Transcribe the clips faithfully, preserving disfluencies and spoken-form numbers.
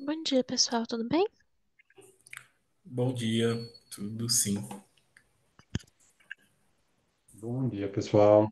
Bom dia, pessoal, tudo bem? Bom dia, tudo sim. Bom dia, pessoal.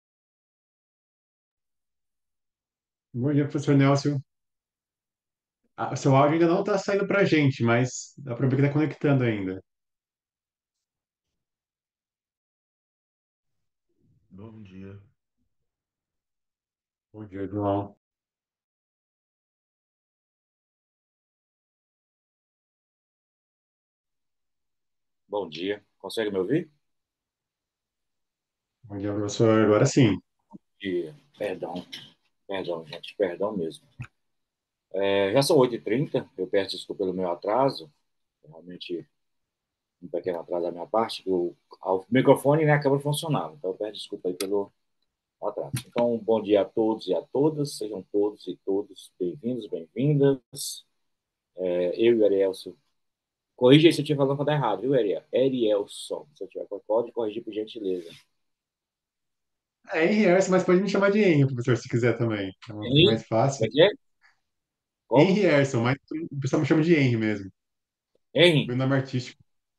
Bom dia, professor Nelson. Ah, o seu áudio ainda não está saindo para a gente, mas dá para ver que está conectando ainda. Bom dia. Bom dia, João. Bom dia. Consegue me ouvir? Bom dia, professor. Agora sim. Dia. Perdão, perdão, gente, perdão mesmo. É, já são oito e trinta. Eu peço desculpa pelo meu atraso, realmente um pequeno atraso da minha parte, que o, o microfone, né, acabou de funcionar, então eu peço desculpa aí pelo atraso. Então, bom dia a todos e a todas, sejam todos e todos bem-vindos, bem-vindas. É, eu e o Arielson, corrija aí se eu estiver falando errado, viu, Ariel? Arielson, se eu tiver, pode corrigir por gentileza. É Henry Harrison, mas pode me chamar de Henry, professor, se quiser também. É uma- Henry? mais fácil. Como é que é? Henry Como? Harrison, mas o pessoal me chama de Henry mesmo. Henry? Meu nome é artístico.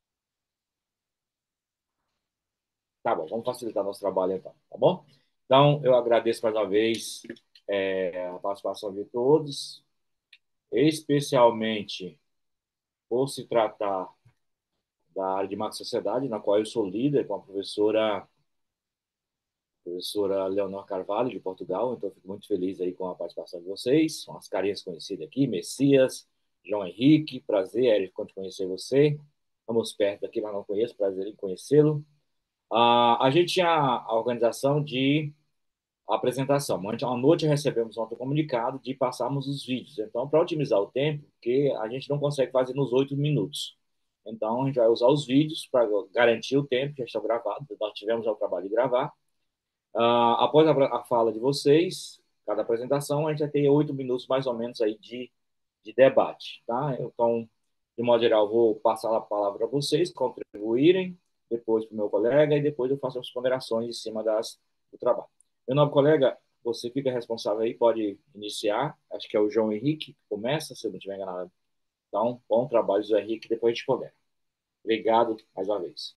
Tá bom, vamos facilitar nosso trabalho então, tá bom? Então, eu agradeço mais uma vez é, a participação de todos, especialmente por se tratar da área de macro sociedade, na qual eu sou líder com a professora, professora Leonor Carvalho, de Portugal. Então, eu fico muito feliz aí com a participação de vocês, são as carinhas conhecidas aqui, Messias, João Henrique, prazer, Érico, quando conhecer você. Estamos perto daqui, mas não conheço, prazer em conhecê-lo. Ah, a gente tinha a organização de a apresentação. Ontem à noite recebemos ontem um comunicado de passarmos os vídeos. Então, para otimizar o tempo, porque a gente não consegue fazer nos oito minutos. Então, a gente vai usar os vídeos para garantir o tempo que já estão gravados. Nós tivemos o trabalho de gravar. Uh, após a, a, fala de vocês, cada apresentação, a gente vai ter oito minutos mais ou menos aí de, de debate. Tá? Então, de modo geral, vou passar a palavra para vocês contribuírem, depois para o meu colega, e depois eu faço as ponderações em cima das, do trabalho. Meu novo colega, você fica responsável aí, pode iniciar. Acho que é o João Henrique que começa, se eu não estiver enganado. Então, bom trabalho, João Henrique, depois a gente pondera. Obrigado mais uma vez.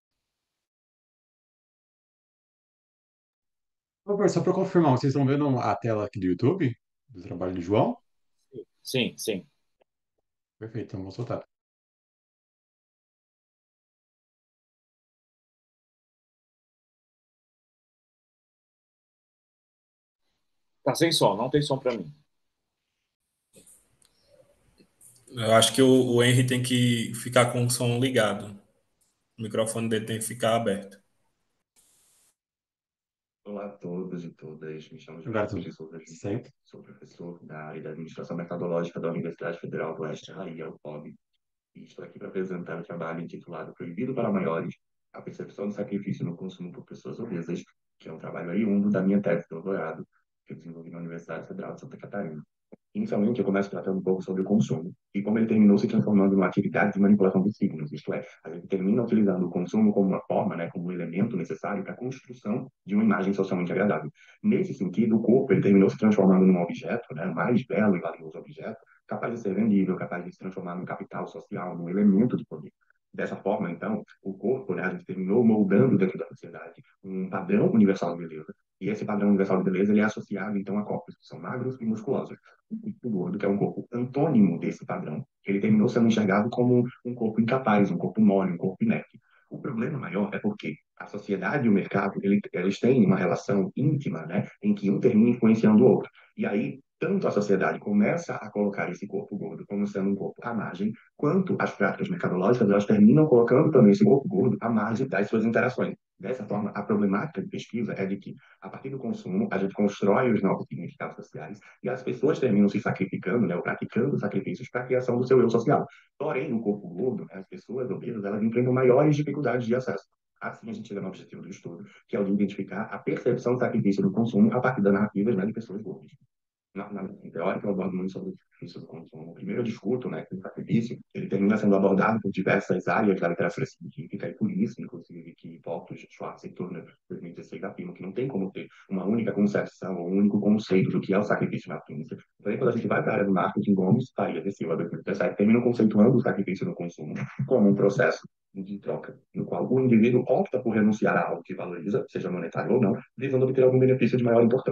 Ô, professor, só para confirmar, vocês estão vendo a tela aqui do YouTube, do trabalho do João? Sim, sim. Perfeito, então vou soltar. Tá sem som, não tem som para mim. Eu acho que o, o Henry tem que ficar com o som ligado. O microfone dele tem que ficar aberto. Olá a todos e todas, me chamo João Agora Henrique tudo de Souza Júnior, certo? sou professor da área da Administração Mercadológica da Universidade Federal do Oeste, Bahia, U F O B, e estou aqui para apresentar o trabalho intitulado Proibido para Maiores, a percepção do sacrifício no consumo por pessoas obesas, que é um trabalho oriundo da minha tese de doutorado, que eu desenvolvi na Universidade Federal de Santa Catarina. Inicialmente, eu começo tratando um pouco sobre o consumo e como ele terminou se transformando numa atividade de manipulação de signos, isto é, a gente termina utilizando o consumo como uma forma, né, como um elemento necessário para a construção de uma imagem socialmente agradável. Nesse sentido, o corpo ele terminou se transformando num objeto, né, mais belo e valioso objeto, capaz de ser vendível, capaz de se transformar num capital social, num elemento de poder. Dessa forma, então, o corpo, né, a gente terminou moldando dentro da sociedade um padrão universal de beleza. E esse padrão universal de beleza ele é associado, então, a corpos que são magros e musculosos. O gordo, que é um corpo antônimo desse padrão, ele terminou sendo enxergado como um corpo incapaz, um corpo mole, um corpo inerte. O problema maior é porque a sociedade e o mercado, ele, eles têm uma relação íntima, né, em que um termina influenciando o outro. E aí, tanto a sociedade começa a colocar esse corpo gordo como sendo um corpo à margem, quanto as práticas mercadológicas, elas terminam colocando também esse corpo gordo à margem das suas interações. Dessa forma, a problemática de pesquisa é de que, a partir do consumo, a gente constrói os novos significados sociais e as pessoas terminam se sacrificando, né, ou praticando sacrifícios para a criação do seu eu social. Porém, no corpo gordo, né, as pessoas obesas, elas enfrentam maiores dificuldades de acesso. Assim, a gente chega no objetivo do estudo, que é o de identificar a percepção do sacrifício do consumo a partir das narrativas, né, de pessoas gordas. Na, na teórica, eu abordo muito sobre o sacrifício do consumo. Primeiro, eu discuto, né, que o sacrifício ele termina sendo abordado por diversas áreas da literatura científica, e por isso, inclusive, que Portos, Schwartz e Turner, em dois mil e dezesseis, afirmam que não tem como ter uma única concepção ou um único conceito do que é o sacrifício na ciência. Porém, quando a gente vai para a área do marketing, Gomes, Faria de Silva, dois mil e dezessete, terminam conceituando o sacrifício no consumo como um processo de troca, no qual o indivíduo opta por renunciar a algo que valoriza, seja monetário ou não, visando obter algum benefício de maior importância.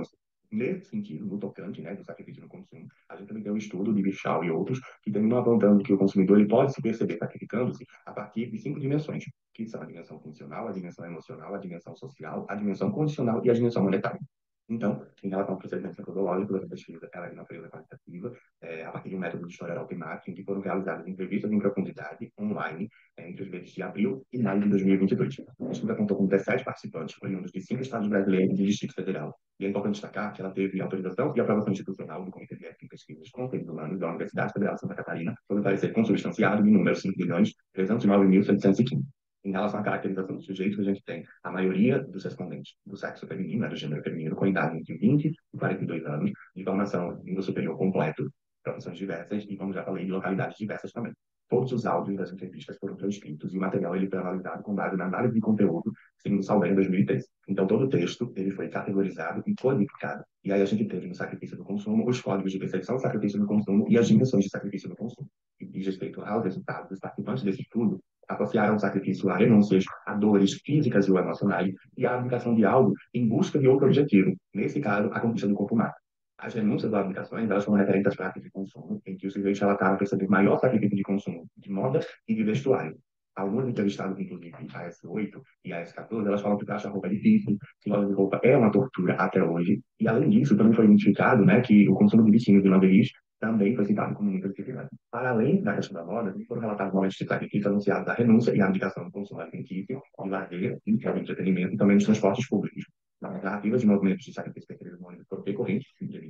Nesse sentido, no tocante, né, do sacrifício no consumo, a gente também tem um estudo de Bichal e outros que terminam apontando que o consumidor ele pode se perceber sacrificando-se a partir de cinco dimensões, que são a dimensão funcional, a dimensão emocional, a dimensão social, a dimensão condicional e a dimensão monetária. Então, em relação ao procedimento metodológico dessa pesquisa, ela é de natureza qualitativa, é, a partir de um método de historial temático, em que foram realizadas entrevistas em profundidade, online, é, entre os meses de abril e maio de dois mil e vinte e dois. A pesquisa contou com dezessete participantes, oriundos de cinco estados brasileiros e do Distrito Federal. E é importante destacar que ela teve autorização e aprovação institucional do Comitê de Ética em Pesquisas com Seres Humanos da Universidade Federal de Santa Catarina, sob o parecer consubstanciado de número cinco milhões trezentos e nove mil setecentos e quinze. Em relação à caracterização do sujeito, a gente tem a maioria dos respondentes do sexo feminino, né, do gênero feminino, com idade entre vinte e quarenta e dois anos, de formação nível superior completo, profissões diversas e, como já falei, de localidades diversas também. Todos os áudios das entrevistas foram transcritos e o material ele foi analisado com base na análise de conteúdo, segundo o Saldanha em dois mil e treze. Então, todo o texto ele foi categorizado e codificado. E aí a gente teve no sacrifício do consumo os códigos de percepção do sacrifício do consumo e as dimensões de sacrifício do consumo. E diz respeito aos resultados dos participantes desse estudo, associaram o sacrifício a renúncias, a dores físicas ou emocionais e a abdicação de algo em busca de outro objetivo. Nesse caso, a conquista do corpo humano. As renúncias ou abdicações, elas são referentes às práticas de consumo, em que os sujeitos relataram perceber maior sacrifício de consumo de moda e de vestuário. Alguns entrevistados, inclusive a S oito e a S quatorze, elas falam que acham a roupa difícil, que loja de roupa é uma tortura até hoje. E, além disso, também foi identificado, né, que o consumo de biquíni e lingeries também foi citado como muito discriminado. Para além da questão da moda, foram relatados momentos de sacrifício anunciados da renúncia e a abdicação do consumo alimentício, de lazer e de entretenimento, e também dos transportes públicos. Nas narrativas de movimentos de sacrifício percebidos no ônibus foram recorrentes,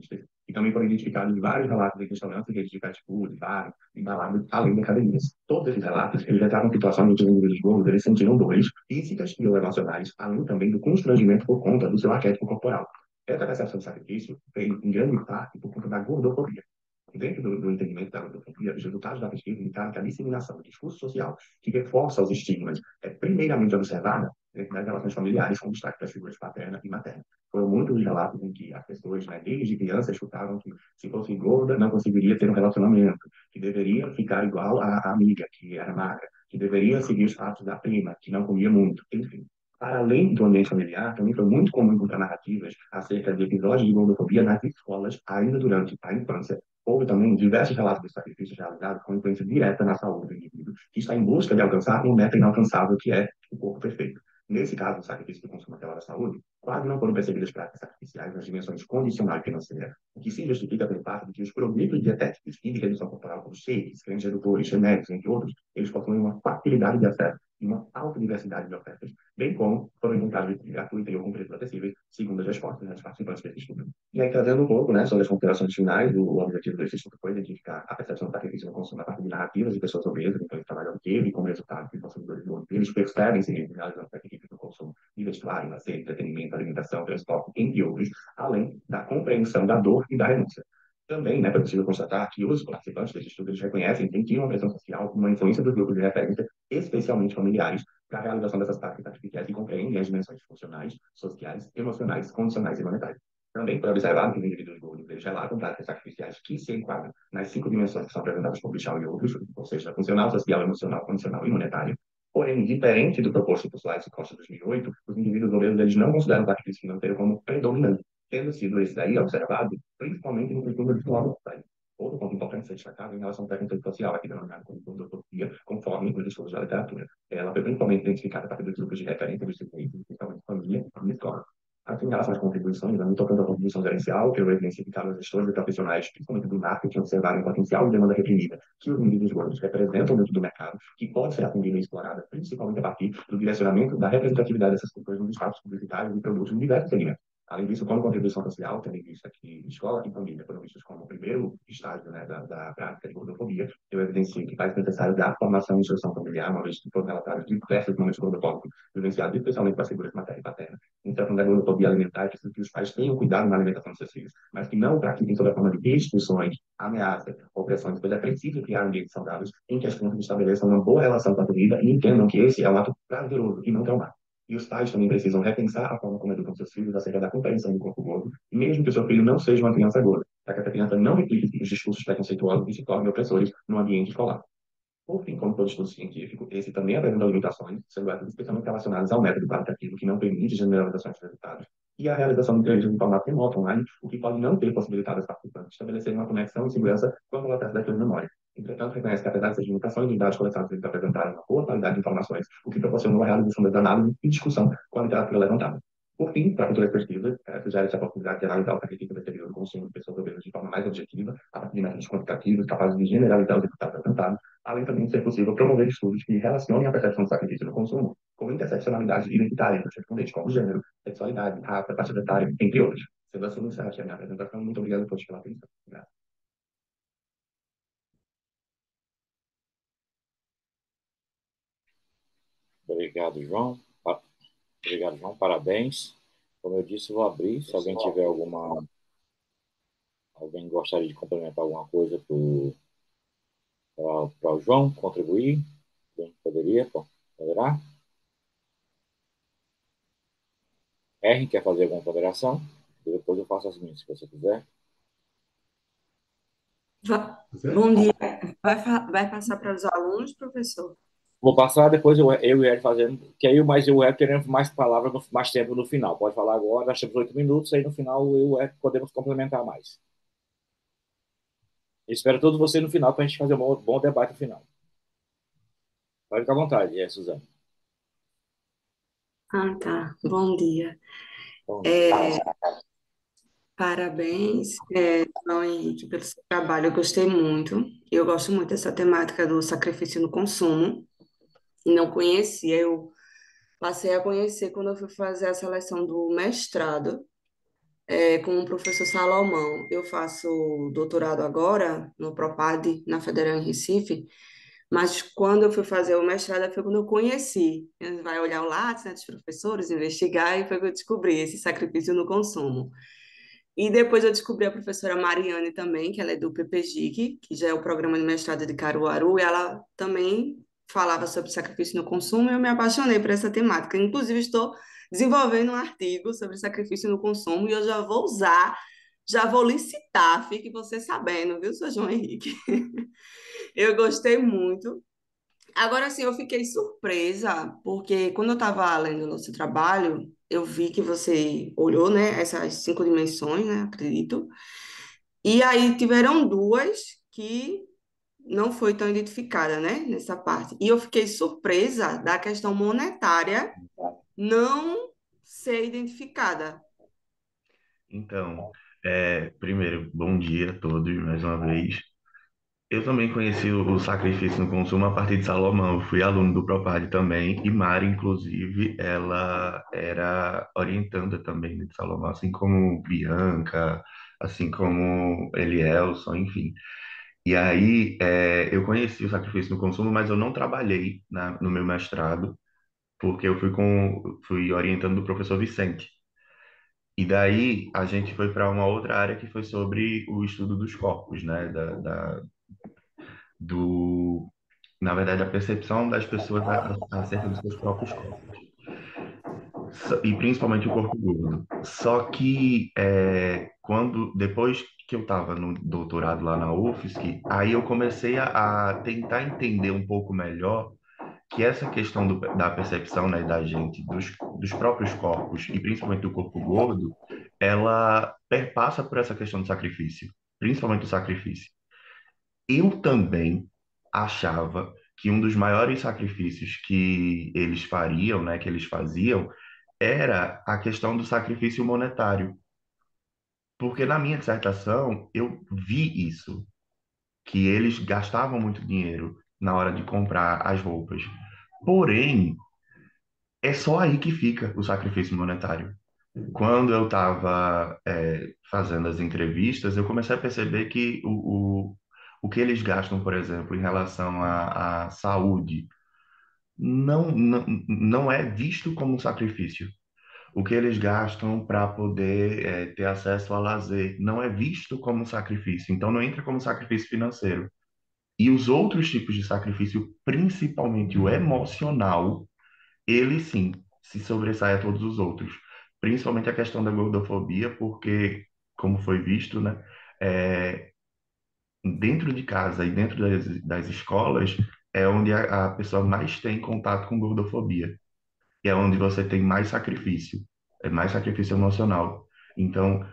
e também foram identificados vários relatos de restaurantes e redes de fast food, bares e baladas, além de academias. Todos esses relatos, eles retratam situações em que os indivíduos gordos eles sentiram dores físicas e ou emocionais, além também do constrangimento por conta do seu arquétipo corporal. Essa percepção de sacrifício veio, em grande parte, por conta da gordofobia. Dentro do, do entendimento da gordofobia, os resultados da pesquisa indicaram que a disseminação do discurso social que reforça os estigmas é primeiramente observada dentro das relações familiares, com destaque das figuras paterna e materna. Foram muitos os relatos em que as pessoas, né, desde criança, escutavam que se fosse gorda não conseguiria ter um relacionamento, que deveria ficar igual à amiga, que era magra, que deveria seguir os passos da prima, que não comia muito, enfim. Para além do ambiente familiar, também foi muito comum encontrar narrativas acerca de episódios de gordofobia nas escolas, ainda durante a infância. Houve também diversos relatos de sacrifícios realizados com influência direta na saúde do indivíduo, que está em busca de alcançar uma meta inalcançável, que é o corpo perfeito. Nesse caso, o sacrifício do consumo da saúde, quase não foram percebidas práticas sacrificiais nas dimensões condicional e financeira, o que se justifica pelo fato de que os produtos dietéticos e de redução corporal, como shakes, cremes redutores, remédios, entre outros, eles possuem uma facilidade de acesso e uma alta diversidade de ofertas, bem como foram encontrados gratuitos e ou com preços acessíveis, segundo as respostas dos participantes desse estudo. E aí, trazendo um pouco, né, sobre as considerações finais, o objetivo desse estudo foi identificar a percepção do sacrifício no consumo a partir de narrativas de pessoas obesas, então eles trabalham teve como resultado que os consumidores gordos, eles percebem-se realizando sacrifício no consumo de vestuário, lazer, entretenimento, alimentação, transporte, entre outros, além da compreensão da dor e da renúncia. Também, né, foi possível constatar que os participantes desse estudo eles reconhecem que tinham uma pressão social, uma influência dos grupos de referência, especialmente familiares, para a realização dessas práticas artificiais e compreendem as dimensões funcionais, sociais, emocionais, condicionais e monetárias. Também foi observado que os indivíduos gordos eles relatam práticas artificiais que se enquadram nas cinco dimensões que são apresentadas por Bichal e outros, ou seja, funcional, social, emocional, condicional e monetário. Porém, diferente do proposto por Soares e Costa dois mil e oito, os indivíduos obesos eles não consideram o sacrifício financeiro como predominante, tendo sido esse daí observado principalmente no cultura visual. Outro ponto importante a ser destacado em relação ao preconceito social, aqui denominado como gordofobia, conforme os estudos da literatura. Ela foi principalmente identificada a partir dos grupos de referência dos sujeitos, principalmente família e escola. Assim, em relação às contribuições, não tocando a contribuição gerencial, eu evidenciado os gestores e profissionais, principalmente do marketing, observaram o potencial de demanda reprimida que os indivíduos gordos representam dentro do mercado, que pode ser atendida e explorada, principalmente a partir do direcionamento da representatividade dessas culturas nos espaços publicitários e produtos em diversos segmentos. Além disso, como contribuição social, tendo em vista que escola e família foram vistos como o primeiro estágio, né, da, da prática de gordofobia, eu evidencio que faz necessário dar formação e instrução familiar, uma vez que foram relatados diversos momentos gordofóbicos, vivenciados especialmente para as figuras materna e paterna. Então, da gordofobia alimentar, é preciso que os pais tenham cuidado na alimentação dos seus filhos, mas que não pratiquem sob a forma de restrições, ameaças, opressões, pois é preciso criar ambientes saudáveis em que as crianças estabeleçam uma boa relação com a comida e entendam que esse é um ato prazeroso e não traumático. E os pais também precisam repensar a forma como educam seus filhos acerca da compreensão do corpo gordo, mesmo que o seu filho não seja uma criança gorda, para que essa criança não replique os discursos preconceituosos e se tornem opressores no ambiente escolar. Por fim, como todo estudo científico, esse também apresenta limitações, sendo essas especialmente relacionadas ao método qualitativo, que não permite generalizações de resultados, e a realização de entrevistas em formato remoto online, o que pode não ter possibilitado aos participantes estabelecerem uma conexão e segurança quando ela testa daquilo memória. Entretanto, reconhece que, apesar dessas limitações, os dados coletados eles apresentaram uma boa qualidade de informações, o que proporcionou a realização das análises e discussão com a literatura levantada. Por fim, para futuras pesquisas, eh, sugere-se a possibilidade de analisar o sacrifício deterioro do consumo de pessoas obesas de forma mais objetiva, a partir de métodos quantitativos capazes de generalizar os resultados apresentados, além também de ser possível promover estudos que relacionem a percepção do sacrifício no consumo com interseccionalidade identitária entre os respondentes, como gênero, sexualidade, raça, faixa etária, entre outros. Sendo assim, encerro aqui a minha apresentação. Muito obrigado a todos pela atenção. Obrigado. Obrigado, João. Pa- Obrigado, João. Parabéns. Como eu disse, eu vou abrir. Se alguém tiver alguma. Alguém gostaria de complementar alguma coisa para o João contribuir? Quem poderia? Pô, poderá? R, quer fazer alguma ponderação? E depois eu faço as minhas, se você quiser. Va- Você? Bom dia. Vai, fa- vai passar para os alunos, professor? Vou passar depois eu, eu e ele fazendo, que aí mais eu e ele querendo mais palavras, no- mais tempo no final. Pode falar agora, nós temos oito minutos, aí no final eu e o Eric podemos complementar mais. Eu espero todos vocês no final para a gente fazer um bom, bom debate no final. Pode ficar à vontade, é, Suzana. Ah, tá. Bom dia. Bom dia. É, parabéns, é, João Henrique, pelo seu trabalho. Eu gostei muito. Eu gosto muito dessa temática do sacrifício no consumo. Não conhecia, eu passei a conhecer quando eu fui fazer a seleção do mestrado, é, com o professor Salomão. Eu faço doutorado agora no Propad, na Federal em Recife. Mas quando eu fui fazer o mestrado, foi quando eu conheci. A gente vai olhar o Lattes, né, dos professores, investigar, e foi que eu descobri esse sacrifício no consumo. E depois eu descobri a professora Mariane também, que ela é do P P G I C, que já é o programa de mestrado de Caruaru, e ela também falava sobre sacrifício no consumo, e eu me apaixonei por essa temática. Inclusive, estou desenvolvendo um artigo sobre sacrifício no consumo, e eu já vou usar, já vou licitar, fique você sabendo, viu, seu João Henrique? Eu gostei muito. Agora sim, eu fiquei surpresa, porque quando eu estava lendo o seu trabalho, eu vi que você olhou, né, essas cinco dimensões, né, acredito, e aí tiveram duas que não foi tão identificada, né, nessa parte. E eu fiquei surpresa da questão monetária não ser identificada. Então, é, primeiro, bom dia a todos mais uma vez. Eu também conheci o, o sacrifício no consumo a partir de Salomão. Eu fui aluno do Propad também, e Mari, inclusive, ela era orientanda também de Salomão, assim como Bianca, assim como Elielson, enfim. E aí, é, eu conheci o sacrifício no consumo, mas eu não trabalhei na- no meu mestrado, porque eu fui com, fui orientando do professor Vicente. E daí a gente foi para uma outra área que foi sobre o estudo dos corpos, né? Da, da- do, na verdade, a percepção das pessoas a- a- acerca dos seus próprios corpos. Só- E principalmente o corpo gordo. Só que é, quando depois que eu estava no doutorado lá na U F S C, aí eu comecei a, a tentar entender um pouco melhor que essa questão do- da percepção, né, da gente, dos, dos próprios corpos, e principalmente do corpo gordo, ela perpassa por essa questão do sacrifício, principalmente do sacrifício. Eu também achava que um dos maiores sacrifícios que eles fariam, né, que eles faziam, era a questão do sacrifício monetário. Porque na minha dissertação eu vi isso, que eles gastavam muito dinheiro na hora de comprar as roupas. Porém, é só aí que fica o sacrifício monetário. Quando eu estava fazendo as entrevistas, eu comecei a perceber que o, o, o que eles gastam, por exemplo, em relação à, à saúde, não, não, não é visto como um sacrifício. O que eles gastam para poder eh, ter acesso a lazer não é visto como um sacrifício. Então, não entra como sacrifício financeiro. E os outros tipos de sacrifício, principalmente o emocional, ele sim se sobressai a todos os outros. Principalmente a questão da gordofobia, porque, como foi visto, né, é, dentro de casa e dentro das, das escolas, é onde a, a pessoa mais tem contato com gordofobia, que é onde você tem mais sacrifício, é mais sacrifício emocional. Então,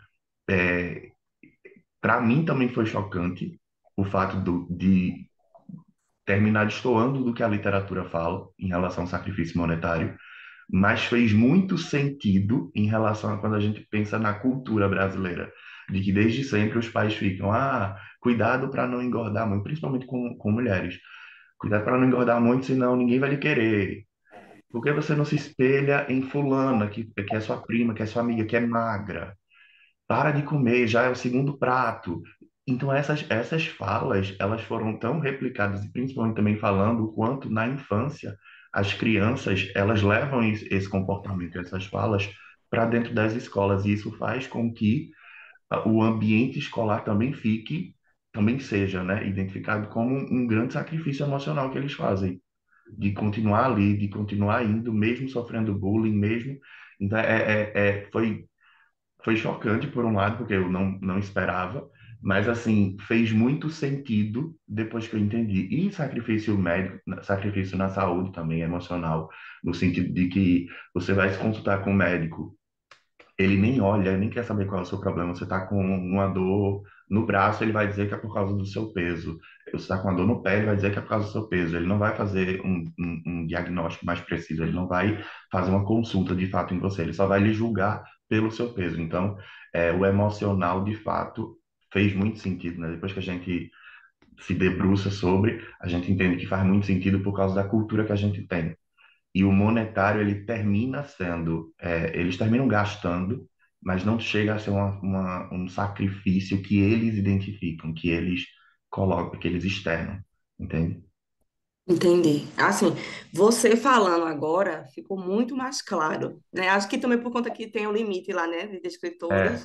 é, para mim também foi chocante o fato do, de terminar destoando do que a literatura fala em relação ao sacrifício monetário, mas fez muito sentido em relação a quando a gente pensa na cultura brasileira, de que desde sempre os pais ficam, ah, cuidado para não engordar muito, principalmente com, com mulheres, cuidado para não engordar muito, senão ninguém vai lhe querer. Por que você não se espelha em fulana, que, que é sua prima, que é sua amiga, que é magra? Para de comer, já é o segundo prato. Então essas essas falas, elas foram tão replicadas e principalmente também falando o quanto na infância as crianças, elas levam esse esse comportamento, essas falas para dentro das escolas e isso faz com que ah, o ambiente escolar também fique, também seja, né, identificado como um, um grande sacrifício emocional que eles fazem, de continuar ali, de continuar indo, mesmo sofrendo bullying, mesmo. Então, é, é, é, foi foi chocante por um lado, porque eu não, não esperava, mas assim, fez muito sentido depois que eu entendi. E sacrifício médico, sacrifício na saúde também, emocional, no sentido de que você vai se consultar com o médico, ele nem olha, nem quer saber qual é o seu problema. Você está com uma dor no braço, ele vai dizer que é por causa do seu peso. Você está com uma dor no pé, ele vai dizer que é por causa do seu peso. Ele não vai fazer um, um, um diagnóstico mais preciso, ele não vai fazer uma consulta de fato em você, ele só vai lhe julgar pelo seu peso. Então, é, o emocional, de fato, fez muito sentido, né? Depois que a gente se debruça sobre, a gente entende que faz muito sentido por causa da cultura que a gente tem. E o monetário, ele termina sendo, é, eles terminam gastando, mas não chega a ser uma, uma- um sacrifício que eles identificam, que eles colocam, que eles externam, entende? Entendi. Assim, você falando agora ficou muito mais claro, né? Acho que também por conta que tem um limite lá, né, de É, escritores,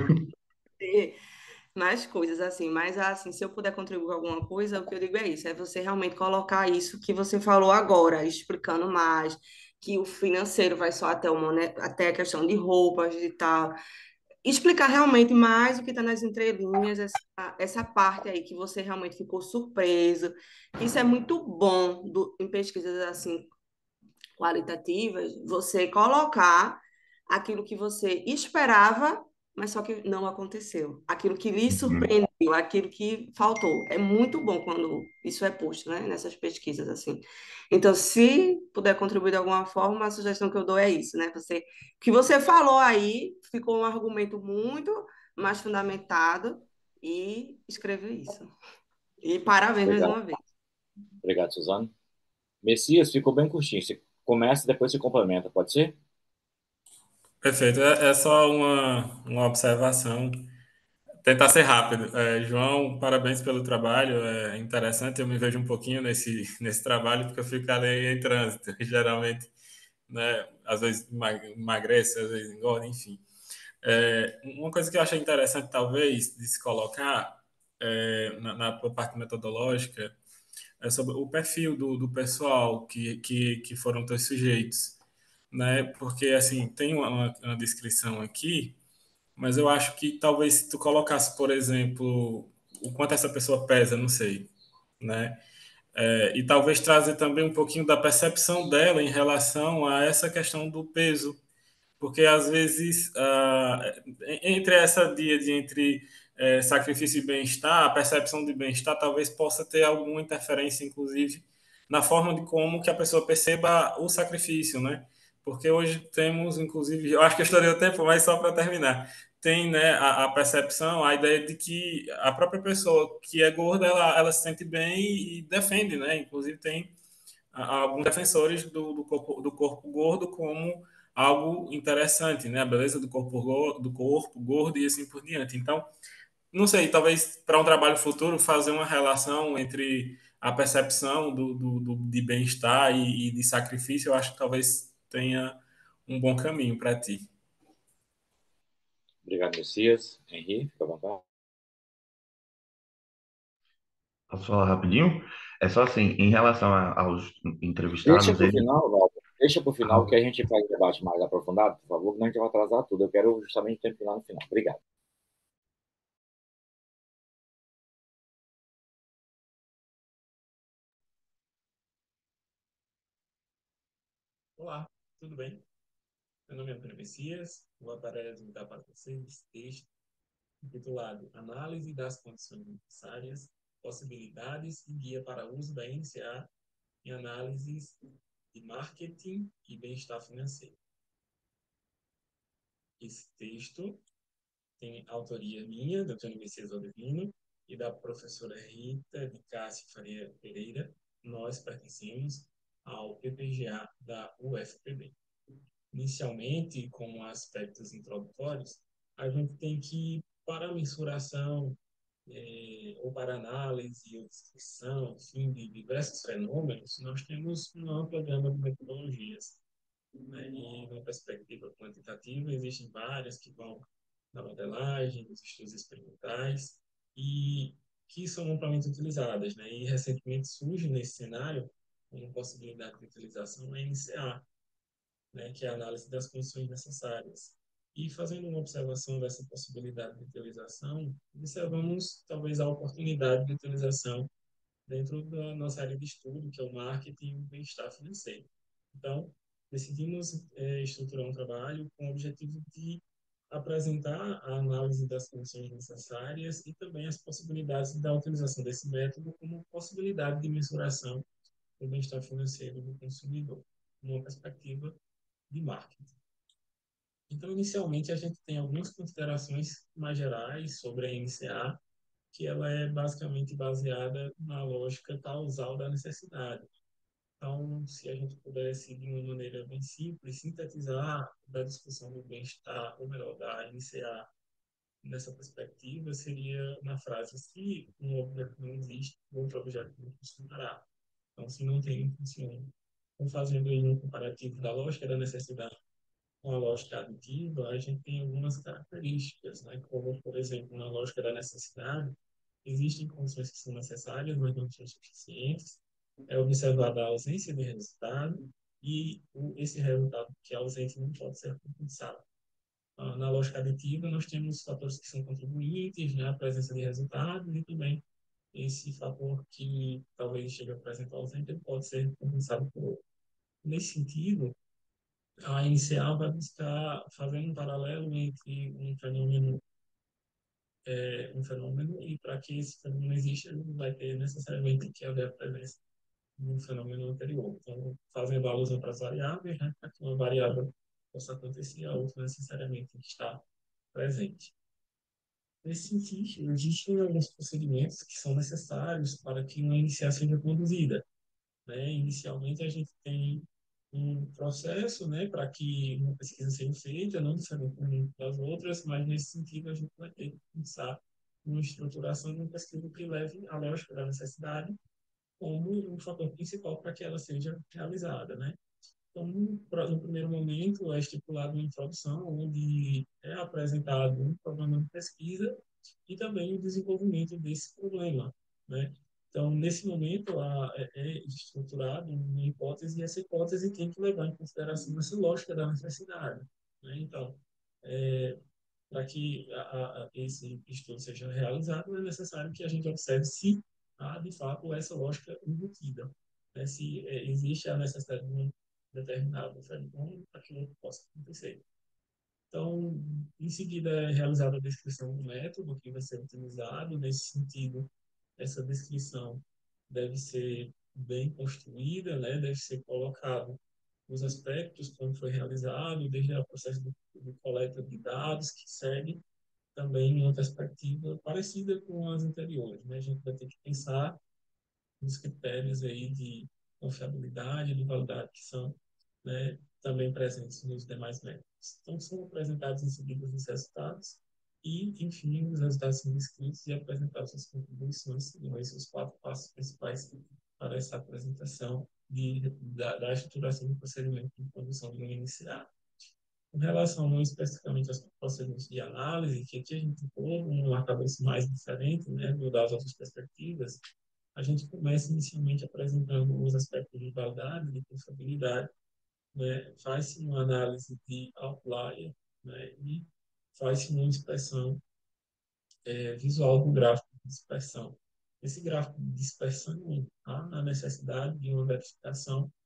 ter mais coisas assim, mas assim, se eu puder contribuir com alguma coisa, o que eu digo é isso, é você realmente colocar isso que você falou agora, explicando mais, que o financeiro vai só até o monet... até a questão de roupas e tal, explicar realmente mais o que está nas entrelinhas, essa, essa parte aí que você realmente ficou surpreso. Isso é muito bom do, em pesquisas assim qualitativas, você colocar aquilo que você esperava, mas só que não aconteceu. Aquilo que lhe uhum. surpreendeu, aquilo que faltou. É muito bom quando isso é posto, né, nessas pesquisas assim. Então, se puder contribuir de alguma forma, a sugestão que eu dou é isso, né? Você, o que você falou aí ficou um argumento muito mais fundamentado e escreveu isso. E parabéns mais Obrigado, uma vez. obrigado, Suzano. Messias, ficou bem curtinho. Você começa e depois você complementa, pode ser? Perfeito. É, é só uma, uma observação. Tentar ser rápido. É, João, parabéns pelo trabalho. É interessante. Eu me vejo um pouquinho nesse, nesse trabalho, porque eu fico ali em trânsito. Geralmente, né? Às vezes emagrece, às vezes engorda, enfim. É, uma coisa que eu achei interessante, talvez, de se colocar é, na, na parte metodológica é sobre o perfil do, do pessoal que, que, que foram teus sujeitos, né? Porque, assim, tem uma, uma descrição aqui, mas eu acho que talvez se tu colocasse, por exemplo, o quanto essa pessoa pesa, não sei, né? É, e talvez trazer também um pouquinho da percepção dela em relação a essa questão do peso, porque às vezes ah, entre essa dia de entre eh, sacrifício e bem-estar, a percepção de bem-estar talvez possa ter alguma interferência, inclusive, na forma de como que a pessoa perceba o sacrifício, né? Porque hoje temos, inclusive, eu acho que eu estourei o tempo, mas só para terminar, tem, né, a, a percepção, a ideia de que a própria pessoa que é gorda, ela, ela se sente bem e defende, né? Inclusive tem alguns defensores do, do, corpo, do corpo gordo como algo interessante, né? A beleza do corpo, gordo, do corpo gordo e assim por diante. Então, não sei, talvez para um trabalho futuro fazer uma relação entre a percepção do, do, do de bem-estar e, e de sacrifício, eu acho que talvez tenha um bom caminho para ti. Obrigado, Messias. Henri, fica à vontade. Posso falar rapidinho? É só assim, em relação a- aos Deixa entrevistados, para o eles. final, Walter. Deixa para o final que Ah, a gente faz o debate mais aprofundado, por favor, que a gente vai atrasar tudo. Eu quero justamente o tempo final no final. Obrigado. Olá, tudo bem? Meu nome é Antônio Messias, vou apresentar para vocês esse texto intitulado Análise das Condições Necessárias, Possibilidades e Guia para o Uso da N C A em Análises de Marketing e Bem-Estar Financeiro. Esse texto tem autoria minha, do Antônio Messias Oldevino, e da professora Rita de Cássia Faria Pereira. Nós pertencemos ao P P G A da U F P B. Inicialmente, como aspectos introdutórios, a gente tem que, para a mensuração, eh, ou para análise ou descrição, enfim, de diversos fenômenos, nós temos uma ampla gama de metodologias, né? E, numa perspectiva quantitativa, existem várias que vão da modelagem, dos estudos experimentais, e que são amplamente utilizadas, né? E, recentemente, surge nesse cenário uma possibilidade de utilização a N C A, né, que é a análise das condições necessárias. E fazendo uma observação dessa possibilidade de utilização, observamos talvez a oportunidade de utilização dentro da nossa área de estudo, que é o marketing e o bem-estar financeiro. Então, decidimos eh, estruturar um trabalho com o objetivo de apresentar a análise das condições necessárias e também as possibilidades da utilização desse método como possibilidade de mensuração do bem-estar financeiro do consumidor, numa perspectiva de marketing. Então, inicialmente, a gente tem algumas considerações mais gerais sobre a N C A, que ela é basicamente baseada na lógica causal da necessidade. Então, se a gente pudesse, de uma maneira bem simples, sintetizar da discussão do bem-estar, ou melhor, da N C A, nessa perspectiva, seria na frase: se um objeto não existe, outro objeto não funcionará. Então, se não tem, não funciona. Então, fazendo aí um comparativo da lógica da necessidade com a lógica aditiva, a gente tem algumas características, né? Como, por exemplo, na lógica da necessidade, existem condições que são necessárias, mas não são suficientes. É observada a ausência de resultado e o, esse resultado que é ausente não pode ser compensado. Ah, na lógica aditiva, nós temos fatores que são contribuintes, né? A presença de resultados e também esse fator que talvez chegue a apresentar ausente, ele pode ser compensado por outro. Nesse sentido, a inicial vai buscar fazer um paralelo entre um fenômeno, é, um fenômeno e para que esse fenômeno exista, ele vai ter necessariamente que haver a presença de um fenômeno anterior. Então, fazendo alusão para as variáveis, né, para que uma variável possa acontecer, a outra necessariamente está presente. Nesse sentido, existem alguns procedimentos que são necessários para que uma iniciação seja conduzida, né? Inicialmente, a gente tem um processo, né, para que uma pesquisa seja feita, não diferente das outras, mas nesse sentido a gente vai ter que pensar uma estruturação de uma pesquisa que leve a lógica da necessidade como um fator principal para que ela seja realizada, né? Então, no primeiro momento, é estipulado uma introdução, onde é apresentado um problema de pesquisa e também o desenvolvimento desse problema, né? Então, nesse momento, a, é, é estruturado uma hipótese e essa hipótese tem que levar em consideração essa lógica da necessidade, né? Então, é, para que a, a, esse estudo seja realizado, é necessário que a gente observe se há, de fato, essa lógica embutida, né? Se é, existe a necessidade de um determinado fenômeno para que o outro possa acontecer. Então, em seguida, é realizada a descrição do método que vai ser utilizado. Nesse sentido, essa descrição deve ser bem construída, né? Deve ser colocado os aspectos, como foi realizado, desde o processo de, de coleta de dados que segue, também em uma perspectiva parecida com as anteriores, né? A gente vai ter que pensar nos critérios aí de confiabilidade, de validade que são, né, também presentes nos demais métodos. Então, são apresentados em seguida os resultados e, enfim, os resultados são descritos e apresentados as contribuições, seriam esses os quatro passos principais para essa apresentação de, da, da estruturação do procedimento de condução de um iniciar. Com relação não especificamente aos procedimentos de análise, que aqui a gente tem um arcabouço mais diferente, né, das outras perspectivas, a gente começa inicialmente apresentando os aspectos de validade, de confiabilidade, né, faz-se uma análise de outlier, né, e faz-se uma inspeção é, visual do gráfico de dispersão. Esse gráfico de dispersão há a necessidade de uma verificação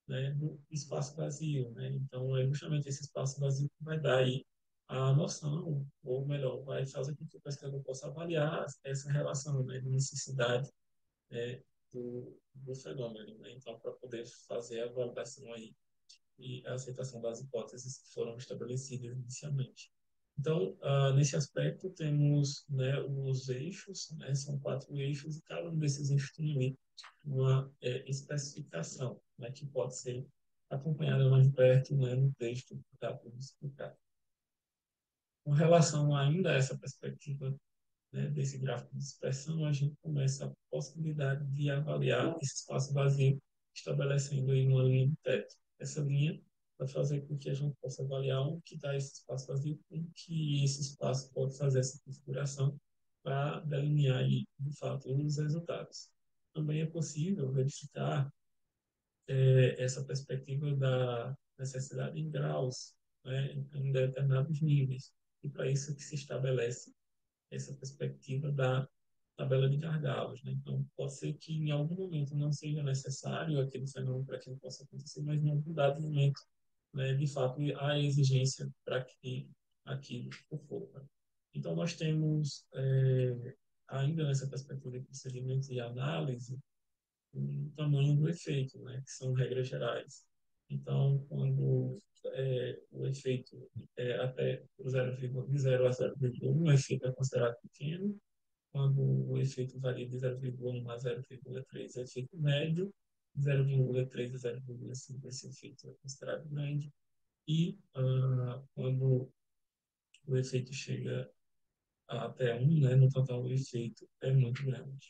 né, do espaço vazio, né? Então, é justamente esse espaço vazio que vai dar aí a noção, ou melhor, vai fazer com que o pesquisador possa avaliar essa relação, né, de necessidade, né, do, do fenômeno, né? Então, para poder fazer a validação aí e a aceitação das hipóteses que foram estabelecidas inicialmente. Então, ah, nesse aspecto, temos, né, os eixos, né, são quatro eixos, e cada um desses eixos tem ali uma é, especificação, né, que pode ser acompanhada mais de perto, né, no texto que está por explicar. Com relação ainda a essa perspectiva, né, desse gráfico de dispersão, a gente começa a possibilidade de avaliar esse espaço vazio, estabelecendo aí uma linha de teto. Essa linha vai fazer com que a gente possa avaliar onde que está esse espaço vazio, como que esse espaço pode fazer essa configuração para delinear aí, de fato, os resultados. Também é possível verificar eh, essa perspectiva da necessidade em graus, né, em determinados níveis. E para isso que se estabelece essa perspectiva da tabela de gargalos, né? Então, pode ser que em algum momento não seja necessário aquele fenômeno para que ele possa acontecer, mas em algum dado momento, né, de fato, há exigência para que aquilo ocorra. Então, nós temos, é, ainda nessa perspectiva de procedimento e análise, o tamanho do efeito, né, que são regras gerais. Então, quando é, o efeito é até zero, de zero a zero vírgula um, o efeito é considerado pequeno. Quando o efeito varia de zero vírgula um a zero vírgula três, é efeito médio. zero vírgula três a zero vírgula cinco, esse efeito é considerado grande. E ah, quando o efeito chega até um, né, no total o efeito é muito grande.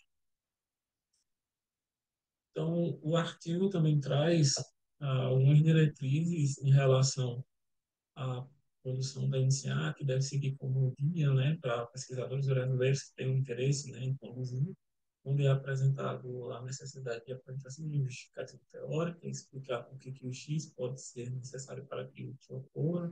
Então, o artigo também traz ah, algumas diretrizes em relação à produção da N C A, que deve seguir como guia, né, para pesquisadores brasileiros que tenham interesse, né, em produzir, onde é apresentado a necessidade de apresentação de justificativa teórica, explicar por que que o X pode ser necessário para que o que ocorra,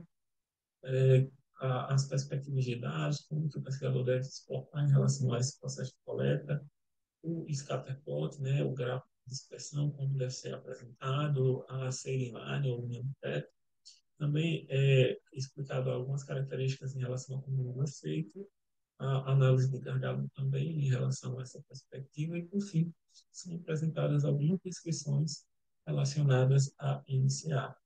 é, a, as perspectivas de dados, como que o pesquisador deve se portar em relação a esse processo de coleta, o scatterplot, né, o gráfico de dispersão, como deve ser apresentado, a serialized ou linha de teto. Também é explicado algumas características em relação a como é feito, a análise de gargalo também em relação a essa perspectiva, e, por fim, são apresentadas algumas descrições relacionadas a N C A.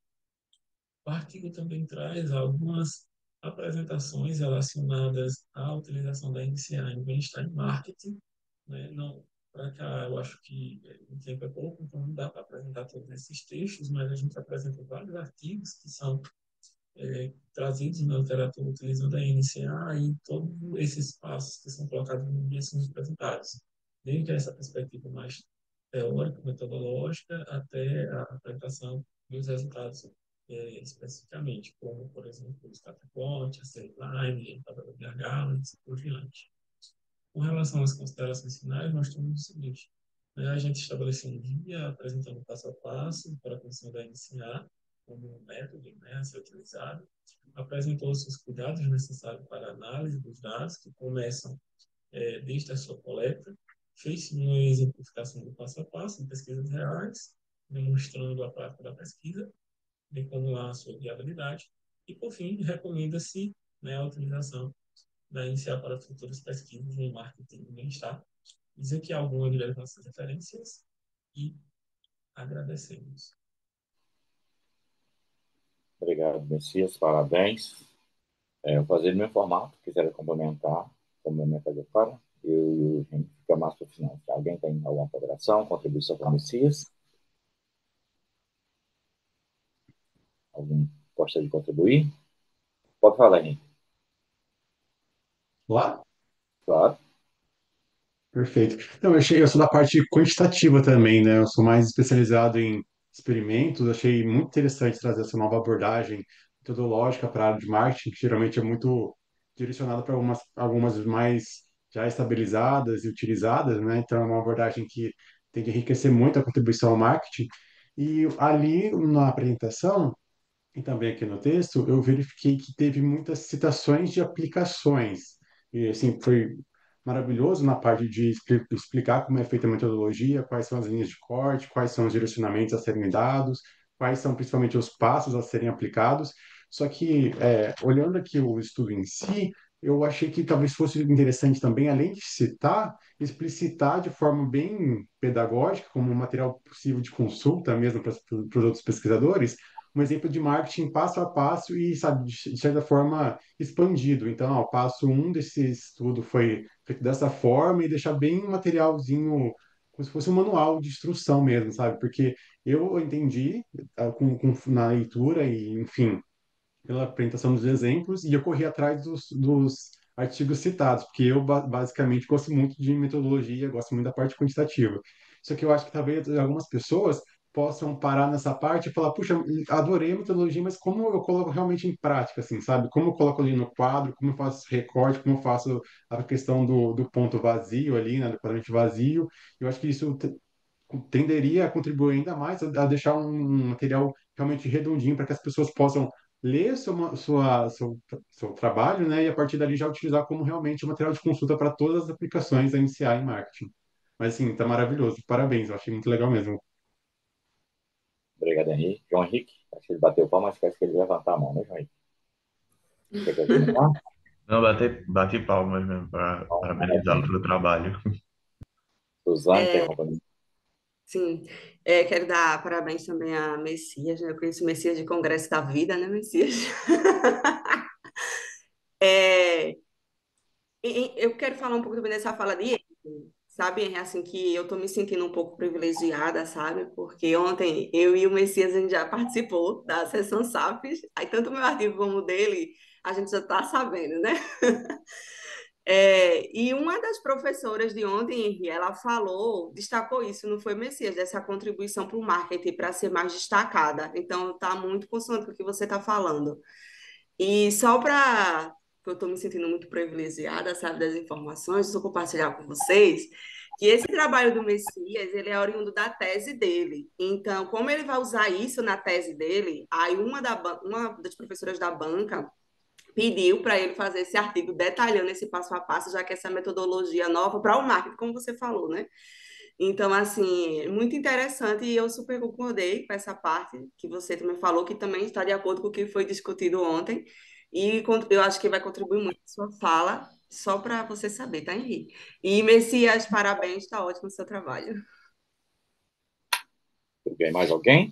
O artigo também traz algumas apresentações relacionadas à utilização da N C A em bem-estar e marketing, né? Não, para cá eu acho que o tempo é pouco, então não dá para apresentar todos esses textos, mas a gente apresenta vários artigos que são é, trazidos na literatura utilizando a N C A, e todos esses passos que são colocados no guia são apresentados, desde essa perspectiva mais teórica, metodológica, até a apresentação dos resultados é, especificamente, como, por exemplo, o Scatterplot, a Serialized, a tabela de gargalo, e assim por diante. Com relação às considerações finais, nós temos o seguinte: né, a gente estabeleceu um guia apresentando passo a passo para a construção da N C A, como um método, né, a ser utilizado. Apresentou-se os cuidados necessários para a análise dos dados, que começam é, desde a sua coleta. Fez uma exemplificação do passo a passo em pesquisas reais, demonstrando a prática da pesquisa, bem como a sua viabilidade. E, por fim, recomenda-se, né, a utilização da N C A para futuras pesquisas em marketing e bem-estar. Dizer que algumas das nossas referências e agradecemos. Obrigado, Messias. Parabéns. É, eu vou fazer no meu formato. Se quiser complementar, complementar para eu e o Henrique fica mais para o final. Se alguém tem alguma ponderação, contribuição para o Messias? Alguém gosta de contribuir? Pode falar, Henrique. Lá? Claro. Perfeito. Não, eu, achei, eu sou da parte quantitativa também, né? Eu sou mais especializado em experimentos. Achei muito interessante trazer essa nova abordagem metodológica para a área de marketing, que geralmente é muito direcionada para algumas, algumas mais já estabilizadas e utilizadas, né? Então, é uma abordagem que tem que enriquecer muito a contribuição ao marketing. E ali na apresentação, e também aqui no texto, eu verifiquei que teve muitas citações de aplicações. E, assim, foi maravilhoso na parte de expli- explicar como é feita a metodologia, quais são as linhas de corte, quais são os direcionamentos a serem dados, quais são principalmente os passos a serem aplicados. Só que, é, olhando aqui o estudo em si, eu achei que talvez fosse interessante também, além de citar, explicitar de forma bem pedagógica, como um material possível de consulta mesmo para, para os outros pesquisadores, um exemplo de marketing passo a passo e, sabe, de de certa forma expandido. Então, ó, o passo um desse estudo foi feito dessa forma e deixar bem um materialzinho, como se fosse um manual de instrução mesmo, sabe? Porque eu entendi ah, com, com, na leitura e, enfim, pela apresentação dos exemplos e eu corri atrás dos, dos artigos citados, porque eu ba- basicamente gosto muito de metodologia, gosto muito da parte quantitativa. Só que eu acho que talvez algumas pessoas possam parar nessa parte e falar, puxa, adorei a metodologia, mas como eu coloco realmente em prática, assim, sabe? Como eu coloco ali no quadro, como eu faço recorte, como eu faço a questão do, do ponto vazio ali, né, do quadrante vazio. Eu acho que isso te- tenderia a contribuir ainda mais a, a deixar um material realmente redondinho para que as pessoas possam ler sua, sua, seu, seu trabalho, né, e a partir dali já utilizar como realmente um material de consulta para todas as aplicações a iniciar em marketing. Mas, assim, tá maravilhoso. Parabéns, eu achei muito legal mesmo. Obrigado, Henrique. João Henrique, acho que ele bateu palma, mas parece que ele levantar a mão, né, João Henrique? Você quer comentar? Não, bati, bati palmas mesmo para Não, parabenizá-lo maravilha. pelo trabalho. Suzane, É, interrompendo. sim, é, quero dar parabéns também a Messias, né? Eu conheço o Messias de Congresso da Vida, né, Messias? É, e- e eu quero falar um pouco também dessa fala de Henry, sabe? É assim que eu tô me sentindo um pouco privilegiada, sabe? Porque ontem eu e o Messias a gente já participou da sessão SAPS, aí tanto o meu artigo como o dele, a gente já tá sabendo, né? É, e uma das professoras de ontem, Henri, ela falou, destacou isso, não foi, Messias, dessa contribuição para o marketing para ser mais destacada. Então, está muito consonante com o que você está falando. E só para, que eu estou me sentindo muito privilegiada, sabe, das informações, vou compartilhar com vocês, que esse trabalho do Messias, ele é oriundo da tese dele. Então, como ele vai usar isso na tese dele, aí uma, da, ban- uma das professoras da banca pediu para ele fazer esse artigo detalhando esse passo a passo, já que essa metodologia nova para o marketing, como você falou, né? Então, assim, muito interessante e eu super concordei com essa parte que você também falou, que também está de acordo com o que foi discutido ontem. E con- eu acho que vai contribuir muito a sua fala, só para você saber, tá, Henrique? E, Messias, parabéns, está ótimo o seu trabalho. Tudo bem, mais alguém?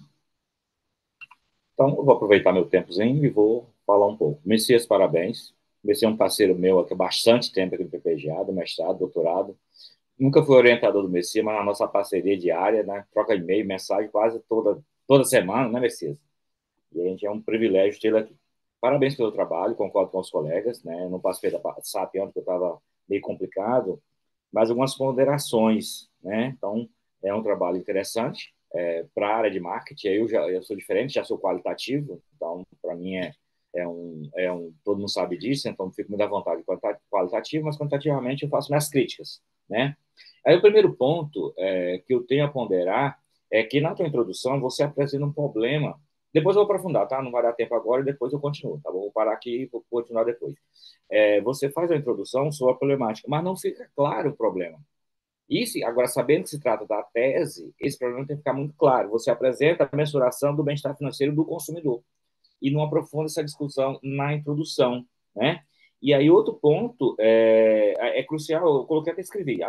Então, eu vou aproveitar meu tempozinho e vou falar um pouco. Messias, parabéns. Messias é um parceiro meu aqui há bastante tempo aqui no P P G A, do mestrado, doutorado. Nunca fui orientador do Messias, mas a nossa parceria diária, né? Troca e-mail, mensagem quase toda, toda semana, né, Messias? E a gente é um privilégio tê-lo aqui. Parabéns pelo trabalho, concordo com os colegas, né? Eu não participei da S A P ontem, porque eu estava meio complicado, mas algumas ponderações, né? Então, é um trabalho interessante é, para a área de marketing. Eu já eu sou diferente, já sou qualitativo, então, para mim, é, é, um, é um. Todo mundo sabe disso, então fico muito à vontade qualitativo, mas quantitativamente eu faço minhas críticas, né? Aí, o primeiro ponto é, que eu tenho a ponderar é que na tua introdução você apresenta um problema. Depois eu vou aprofundar, tá? Não vai dar tempo agora e depois eu continuo, tá bom? Vou parar aqui e vou continuar depois. É, você faz a introdução sobre a problemática, mas não fica claro o problema. Isso, agora, sabendo que se trata da tese, esse problema tem que ficar muito claro. Você apresenta a mensuração do bem-estar financeiro do consumidor e não aprofunda essa discussão na introdução, né? E aí, outro ponto é, é crucial, eu coloquei até escrevi,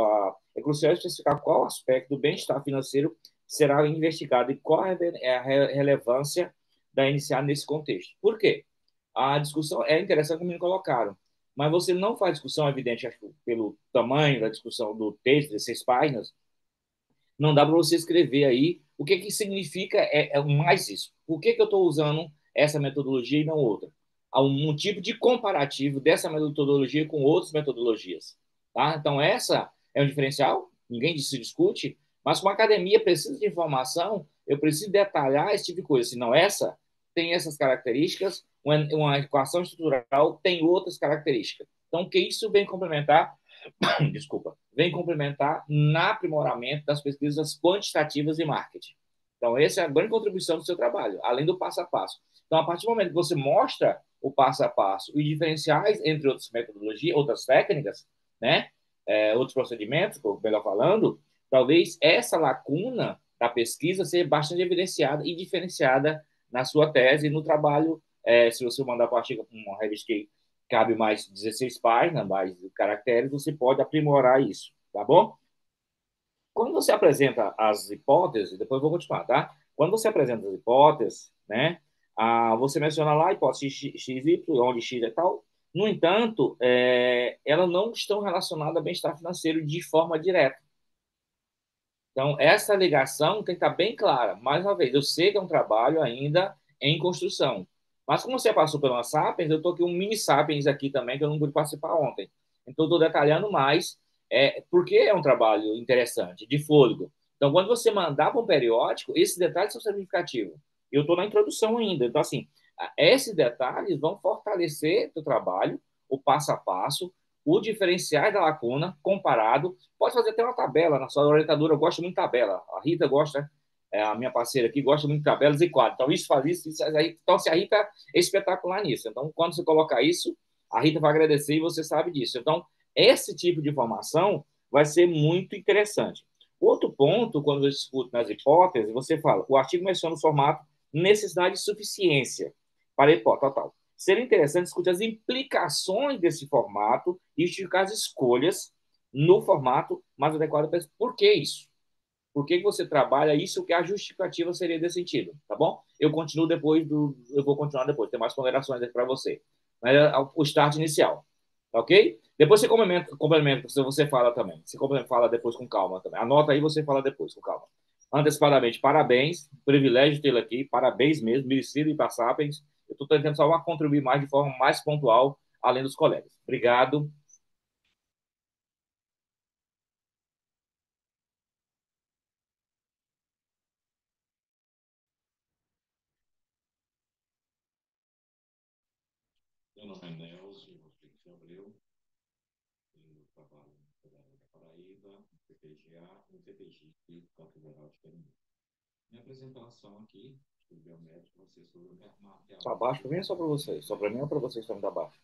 é crucial especificar qual aspecto do bem-estar financeiro será investigado e qual é a relevância da iniciar nesse contexto. Por quê? A discussão é interessante como me colocaram, mas você não faz discussão, evidente, acho, pelo tamanho da discussão do texto, de seis páginas, não dá para você escrever aí o que, que significa é, é mais isso. Por que, que eu estou usando essa metodologia e não outra? Há um, um tipo de comparativo dessa metodologia com outras metodologias. Tá? Então, essa é um diferencial, ninguém se discute, mas como a academia precisa de informação, eu preciso detalhar esse tipo de coisa. Senão, essa tem essas características, uma, uma equação estrutural tem outras características. Então, que isso vem complementar desculpa, vem complementar no aprimoramento das pesquisas quantitativas de marketing. Então, essa é a grande contribuição do seu trabalho, além do passo a passo. Então, a partir do momento que você mostra o passo a passo e diferenciais entre outras metodologias, outras técnicas, né, é, outros procedimentos, melhor falando, talvez essa lacuna da pesquisa ser bastante evidenciada e diferenciada na sua tese e no trabalho. É, se você mandar para uma revista que cabe mais dezesseis páginas, mais caracteres, você pode aprimorar isso, tá bom? Quando você apresenta as hipóteses, depois eu vou continuar, tá? Quando você apresenta as hipóteses, né, ah, você menciona lá a hipótese X, Y, onde X é tal. No entanto, é, elas não estão relacionadas ao bem-estar financeiro de forma direta. Então, essa ligação tem que estar bem clara. Mais uma vez, eu sei que é um trabalho ainda em construção. Mas como você passou pela Sapiens, eu estou aqui um mini Sapiens aqui também, que eu não pude participar ontem. Então, estou detalhando mais, é, porque é um trabalho interessante, de fôlego. Então, quando você mandar para um periódico, esses detalhes são significativos. Eu estou na introdução ainda. Então, assim, esses detalhes vão fortalecer o trabalho, o passo a passo, o diferenciais da lacuna comparado. Pode fazer até uma tabela na sua orientadora. Eu gosto muito de tabela. A Rita gosta, é, a minha parceira aqui, gosta muito de tabelas e quadros. Então, isso faz isso. isso aí. Então, se a Rita é espetacular nisso. Então, quando você colocar isso, a Rita vai agradecer e você sabe disso. Então, esse tipo de informação vai ser muito interessante. Outro ponto, quando eu discuto nas hipóteses, você fala, o artigo menciona o formato necessidade de suficiência para a hipótese total. Seria interessante discutir as implicações desse formato e justificar as escolhas no formato mais adequado para isso. Por que isso? Por que você trabalha isso? Que a justificativa seria desse sentido, tá bom? Eu continuo depois do, eu vou continuar depois. Tem mais ponderações aqui para você. Mas é o start inicial, tá ok? Depois você complementa, complementa, você fala também. Você fala depois com calma também. Anota aí, você fala depois com calma. Antecipadamente, parabéns, privilégio tê-lo aqui, parabéns mesmo, merecido e Sapiens. Eu estou tentando só contribuir mais de forma mais pontual, além dos colegas. Obrigado. Meu nome é Nelson Rodrigues de Abreu, eu trabalho no Federal da Paraíba, no P P G A, no P P G I, da Federal de Pernambuco. Minha apresentação aqui, estudo biométrico, vai ser sobre o mapeamento. Está baixo para mim ou só para vocês? Só para mim ou para vocês também está baixo?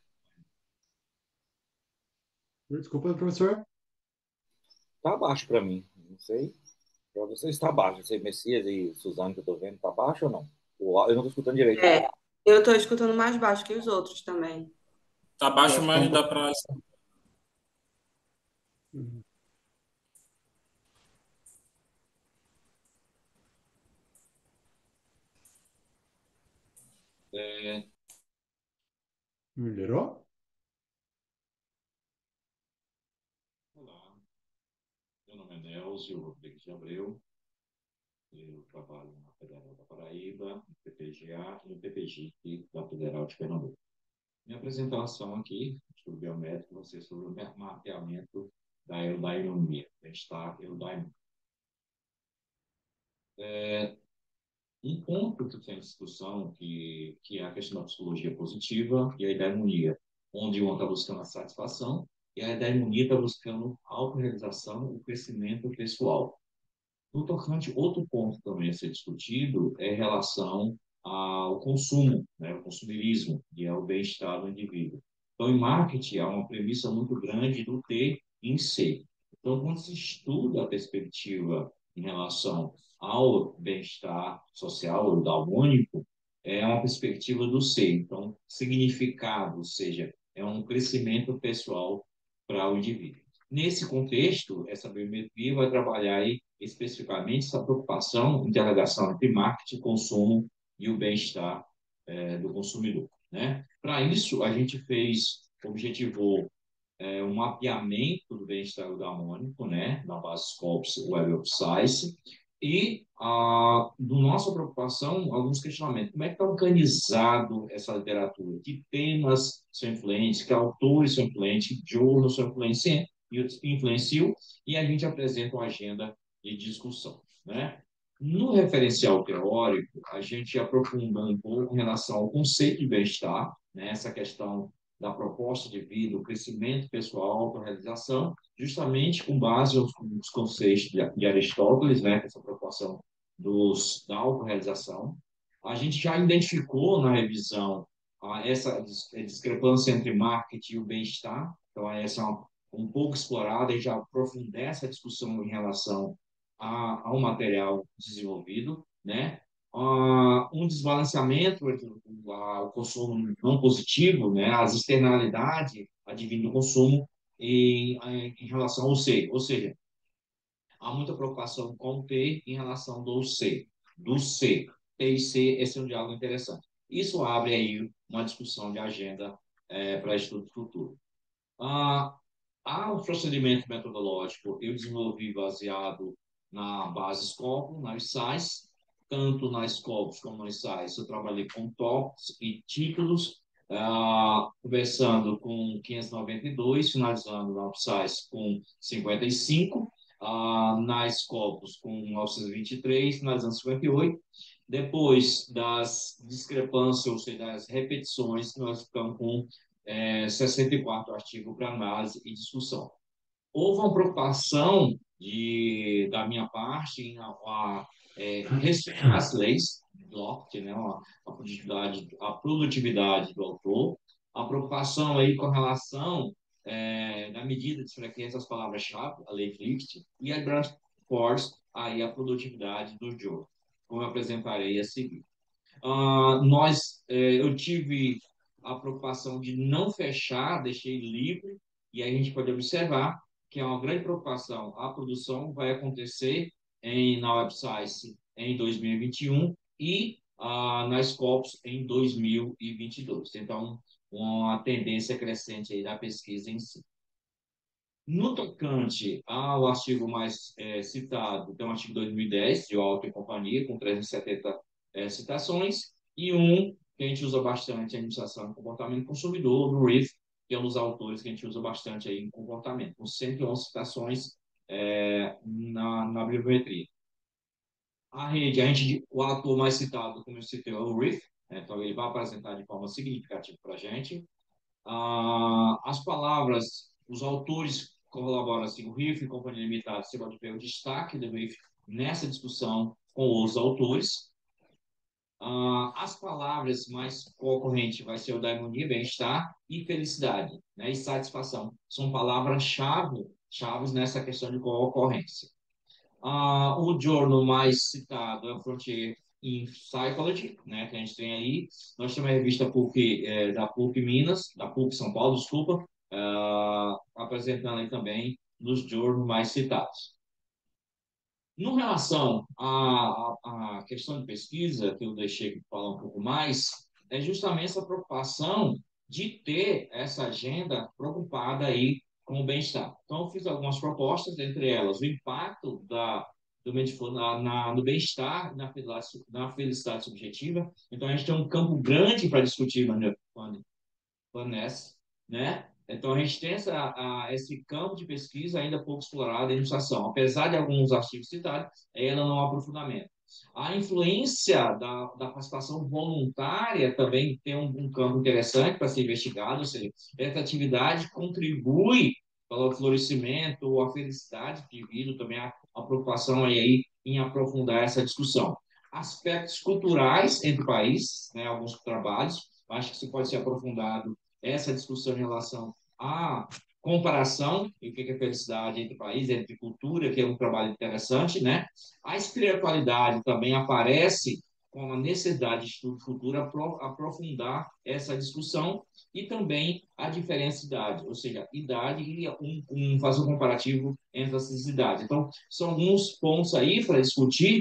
Desculpa, professor. Está baixo para mim. Não sei. Para vocês está baixo. Você, Messias e Suzano, que eu estou vendo, está baixo ou não? Eu não estou escutando direito. É, eu estou escutando mais baixo que os outros também. Tá Eu baixo, acho que tá mas um dá pouco. para. É, Melhorou? olá, meu nome é Nelson Rodrigues de Abreu, eu trabalho na Federal da Paraíba, no P P G A e no P P G I, da Federal de Pernambuco. Minha apresentação aqui, estudo biométrico, vai ser sobre o mapeamento da aerodinâmica, bem-estar aerodinâmico. É, um ponto que tem em discussão, que, que é a questão da psicologia positiva e a eudaimonia, onde uma está buscando a satisfação e a eudaimonia está buscando a autorrealização, o crescimento pessoal. No tocante, outro ponto também a ser discutido é em relação ao consumo, né, o consumirismo e ao bem-estar do indivíduo. Então, em marketing, há uma premissa muito grande do ter em si. Então, quando se estuda a perspectiva em relação ao bem-estar social ou da único, é uma perspectiva do ser. Então, significado, ou seja, é um crescimento pessoal para o indivíduo. Nesse contexto, essa biometria vai trabalhar aí especificamente essa preocupação, interligação entre marketing, consumo e o bem-estar é, do consumidor, né? Para isso, a gente fez, objetivou é, um mapeamento do bem-estar eudaimônico, né, na base Scopus Web of Science, e a do nossa preocupação, alguns questionamentos. Como é que está organizado essa literatura? Que temas são influentes? Que autores são influentes? Que journals são influentes? Influenciam? E a gente apresenta uma agenda de discussão, né? No referencial teórico, a gente aprofunda um pouco em relação ao conceito de bem-estar, né? Essa questão da proposta de vida, o crescimento pessoal, a autorrealização, justamente com base nos, nos conceitos de, de Aristóteles, né, essa preocupação dos, da autorrealização. A gente já identificou na revisão ah, essa discrepância entre marketing e o bem-estar, então essa é uma, um pouco explorada e já aprofundar essa discussão em relação a, ao material desenvolvido, né? Ah, um desbalanceamento entre o, a- o consumo não positivo, né? As externalidades advindo do consumo em, em, em relação ao C, ou seja, há muita preocupação com o T em relação do C, do C. T e C, esse é um diálogo interessante. Isso abre aí uma discussão de agenda eh, para estudo futuro. Ah, há um procedimento metodológico eu desenvolvi baseado na base Scopus, na SAIS, tanto na Scopus como na SAIS. Eu trabalhei com tópicos e títulos, ah, começando com quinhentos e noventa e dois, finalizando na SAIS com cinquenta e cinco, ah, na Scopus com novecentos e vinte e três, finalizando cinquenta e oito. Depois das discrepâncias, ou seja, das repetições, nós ficamos com é, sessenta e quatro artigos para análise e discussão. Houve uma preocupação de, da minha parte em a, a, é, respeitar as leis do Locke, né, a, a, produtividade, a produtividade do autor, a preocupação aí com relação é, da medida de frequência das palavras-chave, a lei Fichte, e a Grant Force, aí a produtividade do Joe, como eu apresentarei a seguir. Ah, nós, eh, eu tive a preocupação de não fechar, deixei livre, e aí a gente pode observar que é uma grande preocupação. A produção vai acontecer em, na website em dois mil e vinte e um e ah, na Scopus em dois mil e vinte e dois. Então, uma tendência crescente aí da pesquisa em si. No tocante ao artigo mais é, citado, tem um artigo dois mil e dez, de Walton e Companhia, com trezentas e setenta é, citações, e um que a gente usa bastante, a Administração e Comportamento do Consumidor, do Reef, que é um dos autores que a gente usa bastante aí em comportamento, com cento e onze citações é, na, na bibliometria. A rede, a gente, o autor mais citado, como eu citei, é o Reef, né, então ele vai apresentar de forma significativa para a gente. Ah, as palavras, os autores colaboram assim, o Riff e Companhia Limitada, você pode ver o destaque do Riff nessa discussão com os autores. Ah, as palavras mais concorrentes vai ser o da harmonia, bem-estar e felicidade, né, e satisfação. São palavras-chave, chaves nessa questão de ocorrência. Ah, o jornal mais citado é o Frontier in Psychology, né, que a gente tem aí. Nós temos a revista PUC, é, da PUC Minas, da PUC São Paulo, desculpa, ah, apresentando aí também nos jornais mais citados. No relação à, à, à questão de pesquisa, que eu deixei de falar um pouco mais, é justamente essa preocupação de ter essa agenda preocupada aí com o bem-estar. Então, eu fiz algumas propostas, entre elas o impacto da, do Medifone na, na, no bem-estar, na felicidade, na felicidade subjetiva. Então, a gente tem um campo grande para discutir, Manuel, Vanessa, né? Então, a gente tem essa, a, esse campo de pesquisa ainda pouco explorado em administração. Apesar de alguns artigos citados, ela não há aprofundamento. A influência da, da participação voluntária também tem um, um campo interessante para ser investigado, ou seja, essa atividade contribui para o florescimento, a felicidade do indivíduo, também a, a preocupação aí, aí em aprofundar essa discussão. Aspectos culturais entre países, né, alguns trabalhos, acho que isso pode ser aprofundado, essa discussão em relação à comparação e o que é felicidade entre países, entre cultura, que é um trabalho interessante, né? A espiritualidade também aparece com uma necessidade de estudo futuro aprofundar essa discussão e também a diferença de idade, ou seja, idade e um, um, fazer um comparativo entre essas idades. Então, são alguns pontos aí para discutir,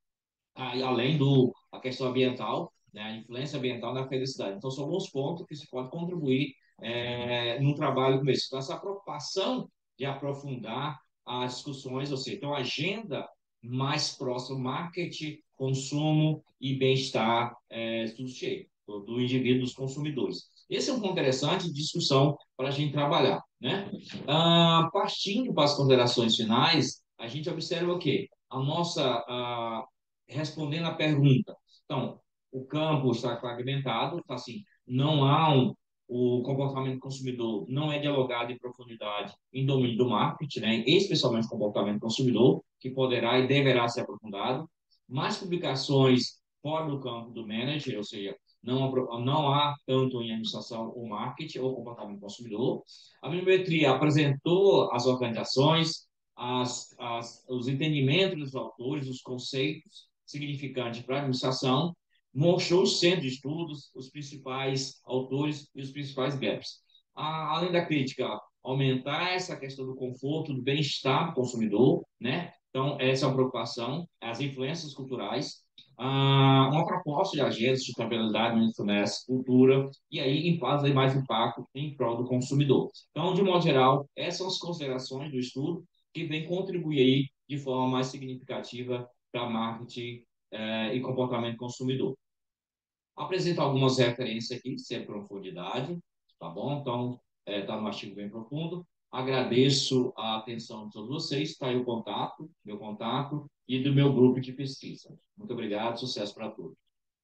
além do a questão ambiental, né, a influência ambiental na felicidade. Então, são alguns pontos que se pode contribuir é, no trabalho como esse. Então, essa preocupação de aprofundar as discussões, ou seja, então, a agenda mais próxima, marketing, consumo e bem-estar, é, tudo cheio, do indivíduo, dos consumidores. Esse é um ponto interessante de discussão para a gente trabalhar, né? Ah, partindo para as considerações finais, a gente observa o quê? A nossa, ah, respondendo à pergunta. Então, o campo está fragmentado, tá assim, não há um, o comportamento do consumidor não é dialogado em profundidade em domínio do marketing, né? Especialmente o comportamento do consumidor, que poderá e deverá ser aprofundado. Mais publicações fora do campo do manager, ou seja, não, não há tanto em administração ou marketing ou comportamento do consumidor. A bibliometria apresentou as organizações, as, as, os entendimentos dos autores, os conceitos significantes para a administração, mostrou os centros de estudos, os principais autores e os principais gaps. A, além da crítica, aumentar essa questão do conforto, do bem-estar do consumidor, né? Então, essa é uma preocupação, as influências culturais, ah, uma proposta de agenda de sustentabilidade, mindfulness, cultura, e aí em fazer mais impacto em prol do consumidor. Então, de modo geral, essas são as considerações do estudo que vem contribuir aí de forma mais significativa para marketing eh, e comportamento consumidor. Apresento algumas referências aqui, sem profundidade, tá bom? Então, está no artigo bem profundo. Agradeço a atenção de todos vocês. Está aí o contato, meu contato, e do meu grupo de pesquisa. Muito obrigado, sucesso para todos.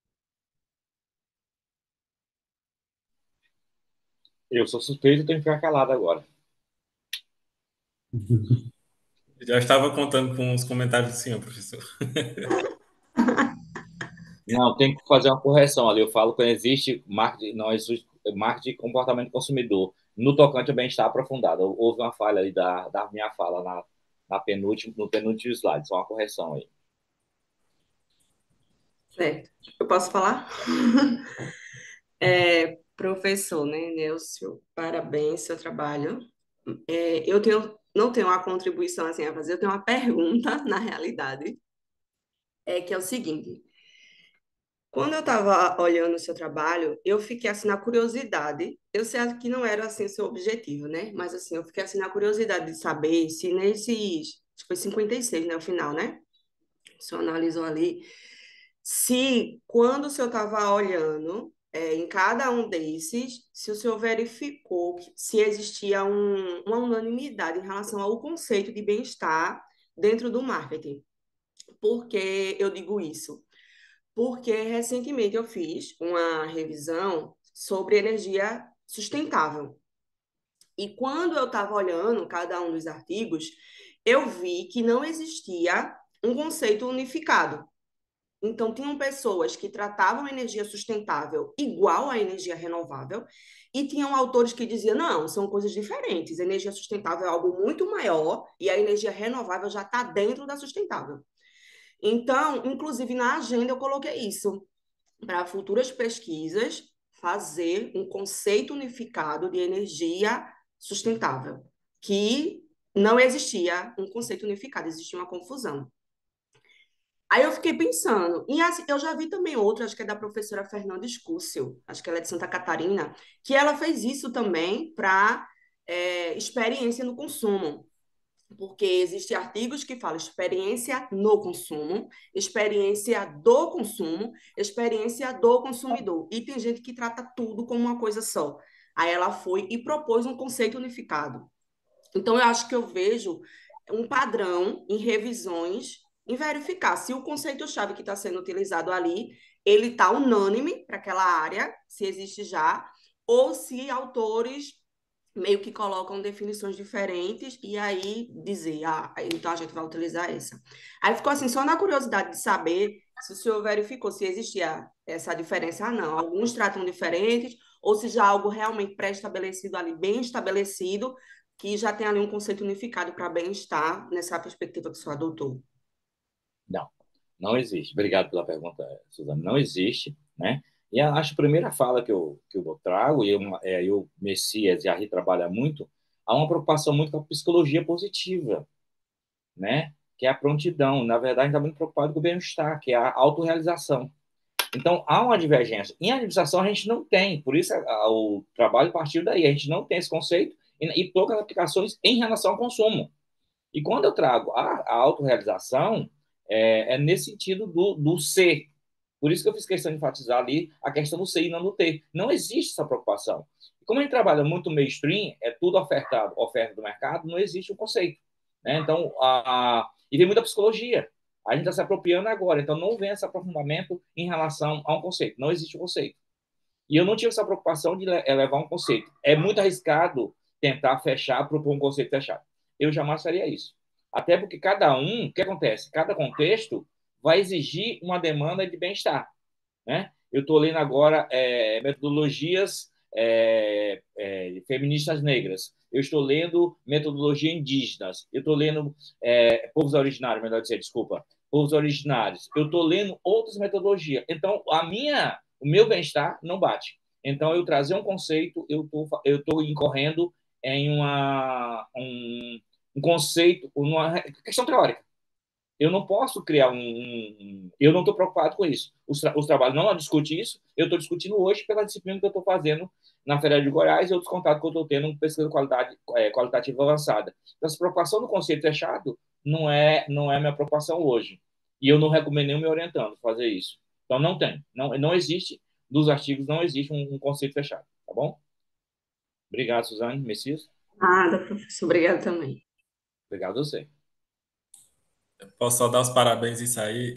Eu sou suspeito, tenho que ficar calado agora. Já estava contando com os comentários do senhor, professor. Não, tem que fazer uma correção ali. Eu falo que existe marketing, não existe marketing de comportamento do consumidor no tocante ao bem-estar aprofundado. Houve uma falha ali da, da minha fala na, na penúltima, no penúltimo slide. Só uma correção aí. Certo. Eu posso falar? É, professor, né, Nelson, parabéns, seu trabalho. É, eu tenho, não tenho uma contribuição assim a fazer, eu tenho uma pergunta, na realidade, é que é o seguinte. Quando eu estava olhando o seu trabalho, eu fiquei assim na curiosidade. Eu sei que não era assim o seu objetivo, né? Mas assim, eu fiquei assim na curiosidade de saber se nesses, acho que foi cinquenta e seis, né, o final, né? O senhor analisou ali, se quando o senhor estava olhando é, em cada um desses, se o senhor verificou que- se existia um- uma unanimidade em relação ao conceito de bem-estar dentro do marketing. Por que eu digo isso? Porque recentemente eu fiz uma revisão sobre energia sustentável. E quando eu estava olhando cada um dos artigos, eu vi que não existia um conceito unificado. Então, tinham pessoas que tratavam a energia sustentável igual à energia renovável, e tinham autores que diziam: não, são coisas diferentes. A energia sustentável é algo muito maior e a energia renovável já está dentro da sustentável. Então, inclusive na agenda eu coloquei isso para futuras pesquisas, fazer um conceito unificado de energia sustentável, que não existia um conceito unificado, existia uma confusão. Aí eu fiquei pensando, e assim, eu já vi também outra, acho que é da professora Fernanda Escúcio, acho que ela é de Santa Catarina, que ela fez isso também para é, experiência no consumo, porque existem artigos que falam experiência no consumo, experiência do consumo, experiência do consumidor. E tem gente que trata tudo como uma coisa só. Aí ela foi e propôs um conceito unificado. Então, eu acho que eu vejo um padrão em revisões, em verificar se o conceito-chave que está sendo utilizado ali, ele está unânime para aquela área, se existe já, ou se autores meio que colocam definições diferentes e aí dizer, ah, então a gente vai utilizar essa. Aí ficou assim, só na curiosidade de saber se o senhor verificou se existia essa diferença. Ah, não, alguns tratam diferentes, ou se já algo realmente pré-estabelecido ali, bem estabelecido, que já tem ali um conceito unificado para bem-estar nessa perspectiva que o senhor adotou. Não, não existe. Obrigado pela pergunta, Suzana. Não existe, né? E a- acho que a primeira fala que eu, que eu trago, e eu, é, eu Messias e a Ri trabalha muito, há uma preocupação muito com a psicologia positiva, né? Que é a prontidão. Na verdade, a gente está muito preocupado com o bem-estar, que é a autorrealização. Então, há uma divergência. Em administração, a gente não tem, por isso a, a, o trabalho partiu daí. A gente não tem esse conceito e, e poucas aplicações em relação ao consumo. E quando eu trago a, a autorrealização, é, é nesse sentido do, do ser. Por isso que eu fiz questão de enfatizar ali a questão do ser e não do ter. Não existe essa preocupação. E como a gente trabalha muito mainstream, é tudo ofertado, oferta do mercado, não existe um conceito. Né? Então, a, a, e vem muita psicologia. A gente está se apropriando agora, então não vem esse aprofundamento em relação a um conceito. Não existe um conceito. E eu não tive essa preocupação de levar um conceito. É muito arriscado tentar fechar, propor um conceito fechado. Eu jamais faria isso. Até porque cada um, o que acontece? Cada contexto vai exigir uma demanda de bem-estar. Né? Eu estou lendo agora é, metodologias é, é, feministas negras, eu estou lendo metodologia indígenas, eu estou lendo é, povos originários, melhor dizer, desculpa, povos originários, eu estou lendo outras metodologias. Então, a minha, o meu bem-estar não bate. Então, eu trazer um conceito, eu tô, eu tô incorrendo em uma, um, um conceito, uma questão teórica. Eu não posso criar um. um eu não estou preocupado com isso. Os, tra os trabalhos não discutem isso. Eu estou discutindo hoje pela disciplina que eu estou fazendo na Federal de Goiás e outros contatos que eu estou tendo com pesquisa de qualidade, é, qualitativa avançada. Então, essa preocupação do conceito fechado não é, não é minha preocupação hoje. E eu não recomendo nem me orientando fazer isso. Então, não tem. Não, não existe, dos artigos, não existe um, um conceito fechado. Tá bom? Obrigado, Suzane. Messias. Nada, professor. Obrigada também. Obrigado a você. Posso só dar os parabéns e sair?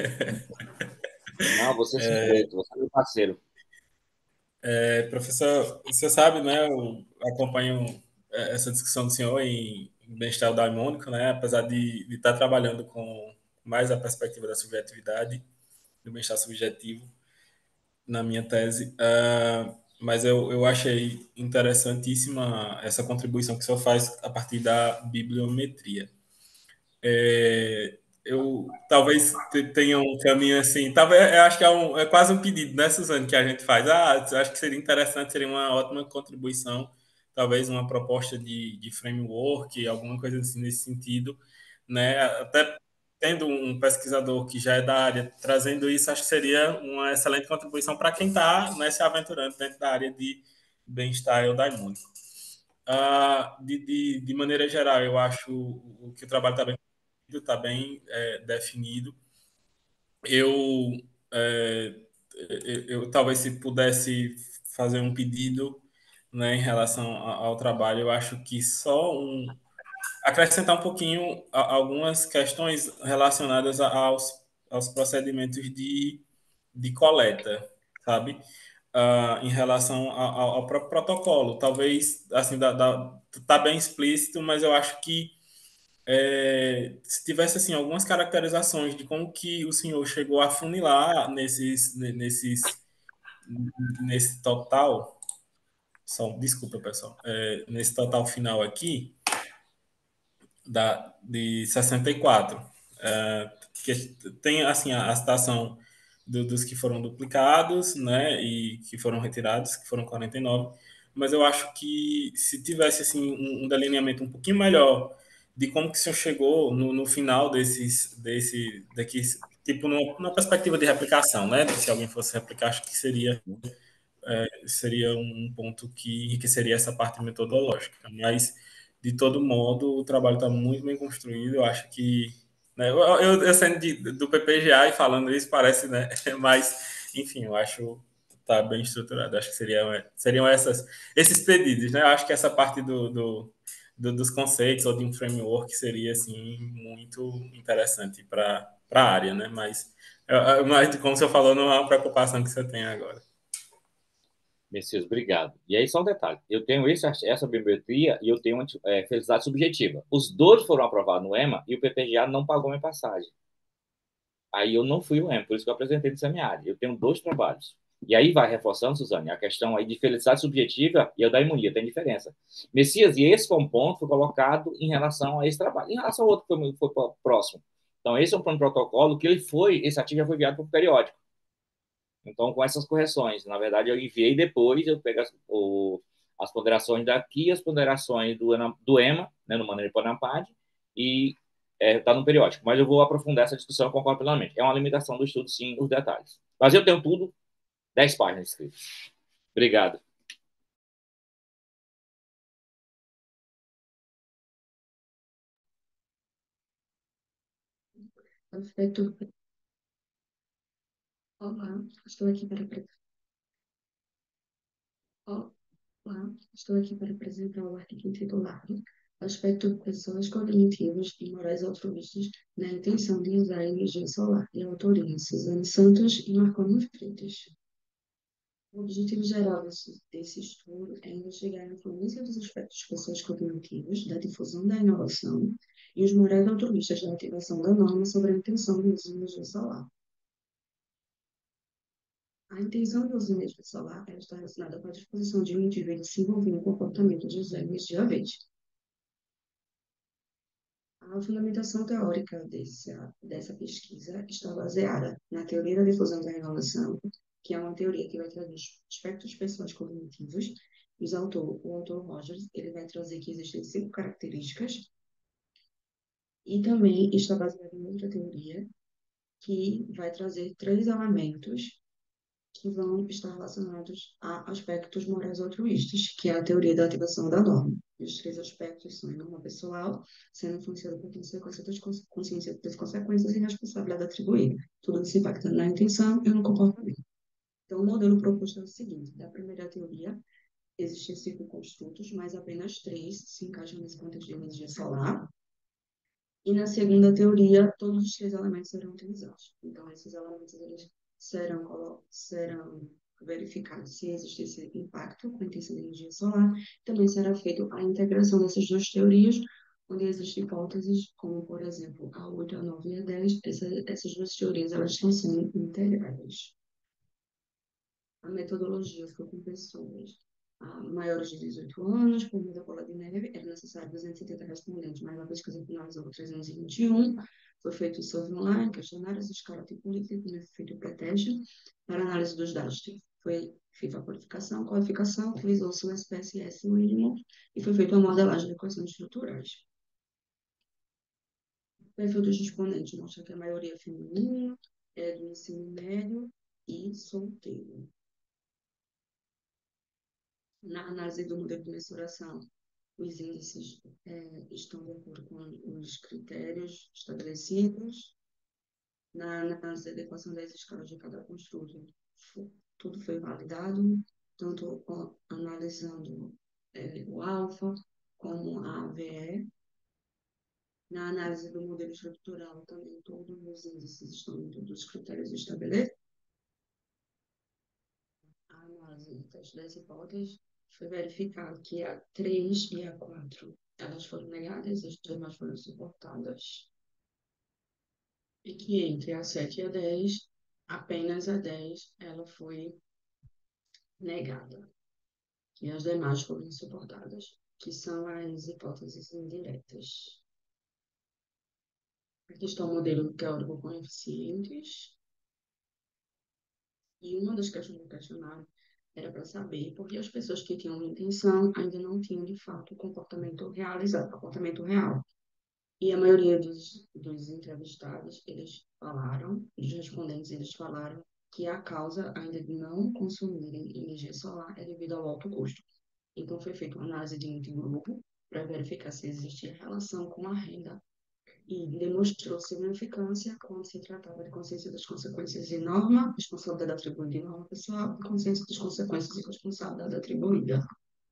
Não, você é suspeito, você é meu parceiro. É, professor, você sabe, né? Eu acompanho é, essa discussão do senhor em bem-estar daimônico, né? Apesar de, de estar trabalhando com mais a perspectiva da subjetividade, do bem-estar subjetivo na minha tese, uh, mas eu, eu achei interessantíssima essa contribuição que o senhor faz a partir da bibliometria. É, eu talvez tenha um caminho assim, talvez eu acho que é, um, é quase um pedido, né, Suzane, que a gente faz. Ah, eu acho que seria interessante, seria uma ótima contribuição, talvez uma proposta de, de framework, alguma coisa assim nesse sentido, né? Até tendo um pesquisador que já é da área trazendo isso, acho que seria uma excelente contribuição para quem está, né, se aventurando dentro da área de bem-estar eudaimônico. Ah, de, de, de maneira geral, eu acho o que o trabalho está bem está bem é, definido. Eu, é, eu, eu talvez se pudesse fazer um pedido, né, em relação ao trabalho, eu acho que só um acrescentar um pouquinho a, algumas questões relacionadas aos, aos procedimentos de, de coleta, sabe? Uh, em relação ao, ao próprio protocolo. Talvez, assim, da, da, tá bem explícito, mas eu acho que é, se tivesse assim algumas caracterizações de como que o senhor chegou a funilar nesses nesses nesse total, só desculpa pessoal, é, nesse total final aqui da de sessenta e quatro, é, que tem assim a, a citação do, dos que foram duplicados, né, e que foram retirados, que foram quarenta e nove, mas eu acho que se tivesse assim um, um delineamento um pouquinho melhor de como que o senhor chegou no, no final desses, desse, daqui, tipo, numa, numa perspectiva de replicação, né? Se alguém fosse replicar, acho que seria, é, seria um ponto que enriqueceria essa parte metodológica. Mas, de todo modo, o trabalho está muito bem construído. Eu acho que, né, eu, eu, eu sendo de, do P P G A e falando isso, parece, né? Mas, enfim, eu acho está bem estruturado. Acho que seriam, seriam essas, esses pedidos, né? Eu acho que essa parte do, do do, dos conceitos ou de um framework seria assim muito interessante para a área, né? Mas, mas como você falou, não é uma preocupação que você tem agora. Messias, obrigado. E aí, só um detalhe: eu tenho esse, essa bibliometria e eu tenho é, felicidade subjetiva. Os dois foram aprovados no EMA e o P P G A não pagou minha passagem. Aí eu não fui o EMA, por isso que eu apresentei no seminário. Eu tenho dois trabalhos. E aí vai reforçando, Suzane, a questão aí de felicidade subjetiva e a da imunia, tem diferença. Messias, e esse foi um ponto que foi colocado em relação a esse trabalho. Em relação ao outro que foi, foi próximo. Então, esse é um plano de protocolo que ele foi, esse artigo já foi enviado para o periódico. Então, com essas correções, na verdade, eu enviei depois, eu pego as, o, as ponderações daqui, as ponderações do, do EMA, né, no Maneiro Panampad, e está é, tá no periódico. Mas eu vou aprofundar essa discussão, eu concordo plenamente. É uma limitação do estudo, sim, os detalhes. Mas eu tenho tudo, dez páginas escritas. Obrigado. Perfeito. Olá, estou aqui para Olá, estou aqui para apresentar o artigo intitulado Aspecto de pessoas cognitivas e morais altruístas na intenção de usar a energia solar, de autoria Suzane Santos e Marconi Freitas. O objetivo geral desse, desse estudo é investigar a influência dos aspectos de pessoas cognitivas, da difusão da inovação e os morais altruístas da ativação da norma sobre a intenção de uso de energia solar. A intenção do uso de energia solar ela está relacionada com a disposição de um indivíduo se envolver em comportamento de usar energia verde. A fundamentação teórica dessa, dessa pesquisa está baseada na teoria da difusão da inovação, que é uma teoria que vai trazer aspectos pessoais cognitivos. Os autor, o autor Rogers, ele vai trazer que existem cinco características, e também está baseada em outra teoria, que vai trazer três elementos que vão estar relacionados a aspectos morais altruístas, que é a teoria da ativação da norma. E os três aspectos são a norma pessoal, sendo influenciada por consequência das cons- consciência das consequências e responsabilidade atribuída. Tudo isso impacta na intenção e no comportamento. Então, o modelo proposto é o seguinte: da primeira teoria, existem cinco construtos, mas apenas três se encaixam nesse contexto de energia solar. E na segunda teoria, todos os três elementos serão utilizados. Então, esses elementos eles serão, colo- serão verificados se existe esse impacto com a intenção de energia solar. Também será feita a integração dessas duas teorias, onde existem hipóteses, como, por exemplo, a oito, a nove e a dez. Essa, essas duas teorias elas estão sendo integradas. A metodologia foi com pessoas ah, maiores de dezoito anos, por meio da bola de neve, era necessário duzentos e setenta respondentes, mas a pesquisa finalizou trezentos e vinte e um. Foi feito o survey online, questionários, escala tipo política, foi feito o pré-teste. Para análise dos dados, foi feita a qualificação, qualificação, utilizou-se o S P S S mínimo e foi feita uma modelagem de equações estruturais. O perfil dos respondentes mostra que a maioria é feminina, é do ensino médio e solteiro. Na análise do modelo de mensuração, os índices eh, estão de acordo com os critérios estabelecidos. Na análise da equação das escalas de cada construto, fo- tudo foi validado, tanto ó, analisando eh, o alfa como a A V E. Na análise do modelo estrutural, também todos os índices estão dentro dos critérios estabelecidos. A análise do teste das hipóteses foi verificado que a três e a quatro elas foram negadas, as demais foram suportadas. E que entre a sete e a dez, apenas a dez ela foi negada. E as demais foram suportadas, que são as hipóteses indiretas. Aqui está o modelo teórico com eficientes. E uma das questões do questionário era para saber por que as pessoas que tinham intenção ainda não tinham, de fato, o comportamento realizado, comportamento real. E a maioria dos, dos entrevistados, eles falaram, os respondentes, eles falaram que a causa ainda de não consumirem energia solar é devido ao alto custo. Então, foi feita uma análise de grupo para verificar se existia relação com a renda e demonstrou significância quando se tratava de consciência das consequências de norma, responsabilidade atribuída de norma pessoal e consciência das consequências e responsabilidade atribuída.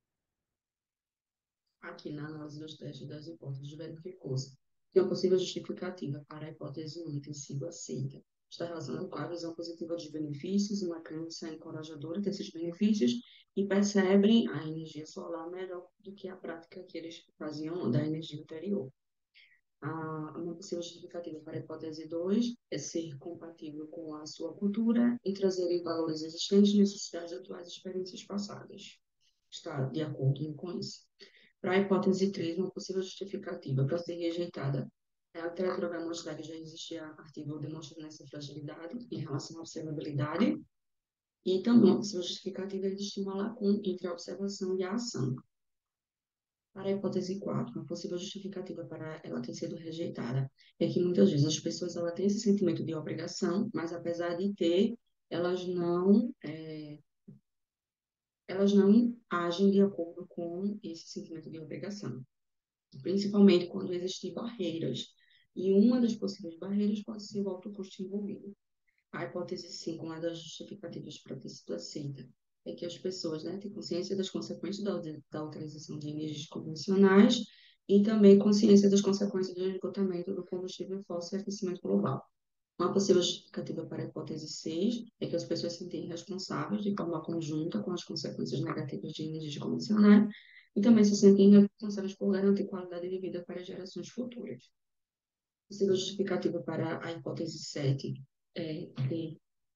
Aqui na análise dos testes das hipóteses, verificou-se que uma possível justificativa para a hipótese um ter sido aceita está relacionada com a visão positiva dos benefícios, uma crença encorajadora desses benefícios e percebem a energia solar melhor do que a prática que eles faziam da energia anterior. A, uma possível justificativa para a hipótese dois é ser compatível com a sua cultura e trazer valores existentes, necessidades atuais e experiências passadas. Está de acordo com isso. Para a hipótese três, uma possível justificativa para ser rejeitada é a literatura vai mostrar que já existia artigo demonstrando essa fragilidade em relação à observabilidade e também uma possível justificativa é de estimular com entre a observação e a ação. Para a hipótese quatro, uma possível justificativa para ela ter sido rejeitada é que muitas vezes as pessoas ela têm esse sentimento de obrigação, mas apesar de ter, elas não, é, elas não agem de acordo com esse sentimento de obrigação, principalmente quando existem barreiras. E uma das possíveis barreiras pode ser o alto custo envolvido. A hipótese cinco, uma das justificativas para ter sido aceita, é que as pessoas né, têm consciência das consequências da, da utilização de energias convencionais e também consciência das consequências do esgotamento do combustível fóssil e aquecimento global. Uma possível justificativa para a hipótese seis é que as pessoas se sentem responsáveis de forma conjunta com as consequências negativas de energias convencionais e também se sentem responsáveis por garantir qualidade de vida para gerações futuras. A possível justificativa para a hipótese sete é que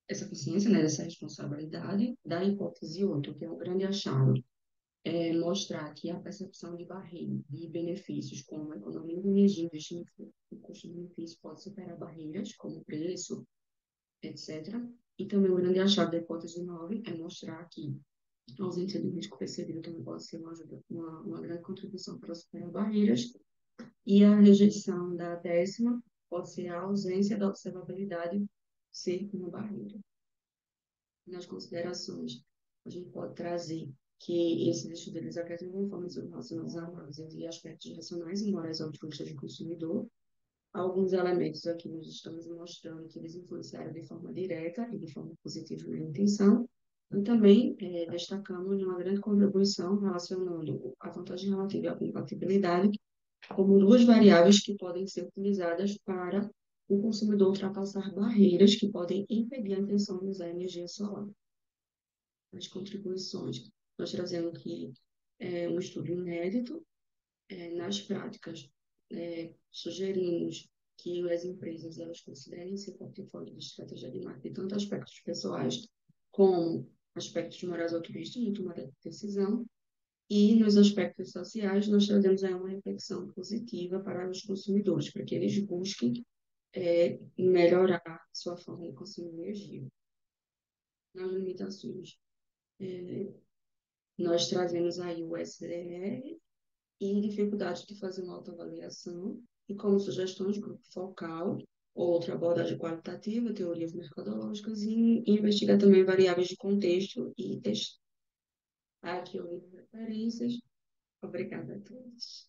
essa consciência, né, dessa responsabilidade da hipótese oito, que é o grande achado, é mostrar que a percepção de barreira, de benefícios, como a economia de energia, investimento e custo-benefício pode superar barreiras, como preço, etcétera. E também o grande achado da hipótese nove é mostrar que a ausência de risco percebido também pode ser uma, ajuda, uma, uma grande contribuição para superar barreiras. E a rejeição da décima pode ser a ausência da observabilidade ser uma barreira. Nas considerações, a gente pode trazer que esses estudos eles acrescentam informações relacionadas à análise de aspectos racionais e morais altruístas do consumidor. Alguns elementos aqui nós estamos mostrando que eles influenciaram de forma direta e de forma positiva na intenção, e também eh, destacamos uma grande contribuição relacionando a vantagem relativa e a compatibilidade como duas variáveis que podem ser utilizadas para o consumidor ultrapassar barreiras que podem impedir a intenção de usar energia solar. As contribuições, nós trazemos aqui é, um estudo inédito. É, nas práticas, é, sugerimos que as empresas elas considerem seu portfólio de estratégia de marketing tanto aspectos pessoais como aspectos morais altruístas no tomada de decisão. E nos aspectos sociais, nós trazemos aí uma reflexão positiva para os consumidores, para que eles busquem é, melhorar sua forma de consumir energia. Nas limitações, é, nós trazemos aí o S D R e dificuldade de fazer uma autoavaliação, e como sugestões, grupo focal, outra abordagem qualitativa, teorias mercadológicas, e investigar também variáveis de contexto e texto. Aqui eu li referências. Obrigada a todos.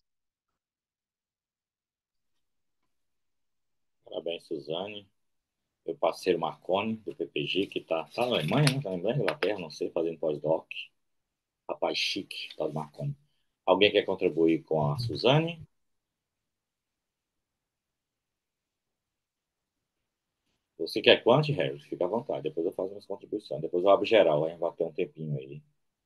Parabéns, Suzane. Meu parceiro Marconi, do P P G, que está tá tá na Alemanha, né? Está na Alemanha, Inglaterra, não sei, fazendo pós-doc. Rapaz chique, tal do Marconi. Alguém quer contribuir com a Suzane? Você quer quanto, Harry? Fica à vontade. Depois eu faço umas contribuições. Depois eu abro geral, aí vai ter um tempinho aí.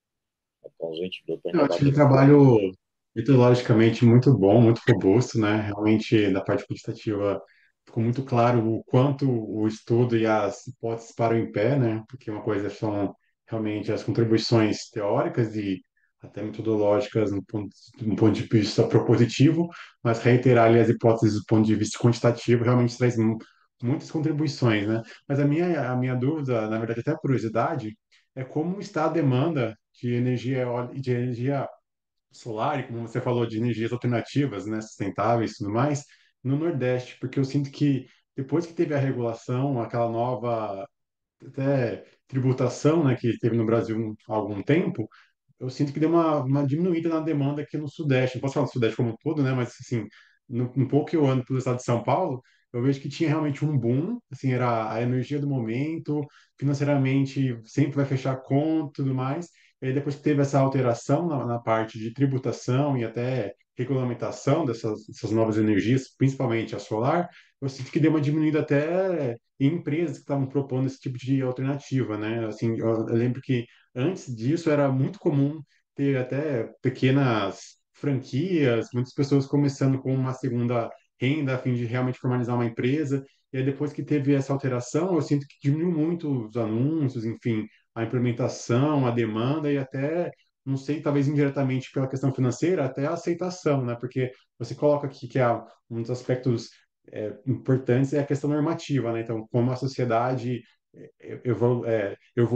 Então, uns vinte minutos para a gente Eu acho que debater um esse ponto. trabalho metodologicamente muito bom, muito robusto, né? Realmente, na parte quantitativa, ficou muito claro o quanto o estudo e as hipóteses param em pé, né? Porque uma coisa são realmente as contribuições teóricas e até metodológicas no ponto, no ponto de vista propositivo, mas reiterar ali as hipóteses do ponto de vista quantitativo realmente traz mu- muitas contribuições, né? Mas a minha, a minha dúvida, na verdade, até a curiosidade, é como está a demanda de energia eólica, de energia solar, e como você falou, de energias alternativas, né, sustentáveis e tudo mais, no Nordeste, porque eu sinto que depois que teve a regulação, aquela nova até tributação, né, que teve no Brasil há algum tempo, eu sinto que deu uma, uma diminuída na demanda aqui no Sudeste. Não posso falar do Sudeste como um todo, né? Mas, assim, no, um pouco que eu ando pelo estado de São Paulo, eu vejo que tinha realmente um boom, assim, era a energia do momento, financeiramente sempre vai fechar conta e tudo mais. E aí, depois que teve essa alteração na, na parte de tributação e até regulamentação dessas, dessas novas energias, principalmente a solar, eu sinto que deu uma diminuída até em empresas que estavam propondo esse tipo de alternativa, né? Assim, eu, eu lembro que antes disso, era muito comum ter até pequenas franquias, muitas pessoas começando com uma segunda renda a fim de realmente formalizar uma empresa. E aí, depois que teve essa alteração, eu sinto que diminuiu muito os anúncios, enfim, a implementação, a demanda e até, não sei, talvez indiretamente pela questão financeira, até a aceitação, né? Porque você coloca aqui que é um dos aspectos é, importantes é a questão normativa, né? Então, como a sociedade evolu é,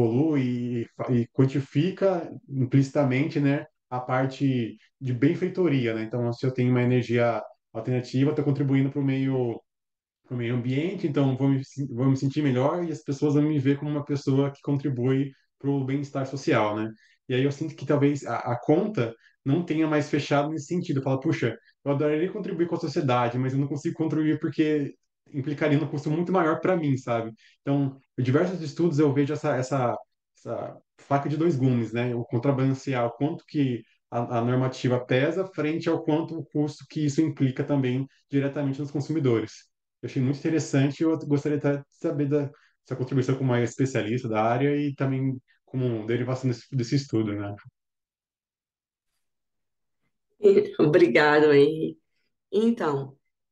evolui e, e quantifica implicitamente, né, a parte de benfeitoria, né? Então, se eu tenho uma energia alternativa, estou contribuindo para o meio para o meio ambiente, então vou me, vou me sentir melhor e as pessoas vão me ver como uma pessoa que contribui para o bem-estar social, né? E aí eu sinto que talvez a, a conta não tenha mais fechado nesse sentido. Fala, puxa, eu adoraria contribuir com a sociedade, mas eu não consigo contribuir porque implicaria num custo muito maior para mim, sabe? Então, em diversos estudos eu vejo essa, essa, essa faca de dois gumes, né? O contrabalancear o quanto que a, a normativa pesa frente ao quanto o custo que isso implica também diretamente nos consumidores. Eu achei muito interessante e eu gostaria até de saber da sua contribuição como uma especialista da área e também como derivação desse, desse estudo, né? Obrigado, Henrique. Então,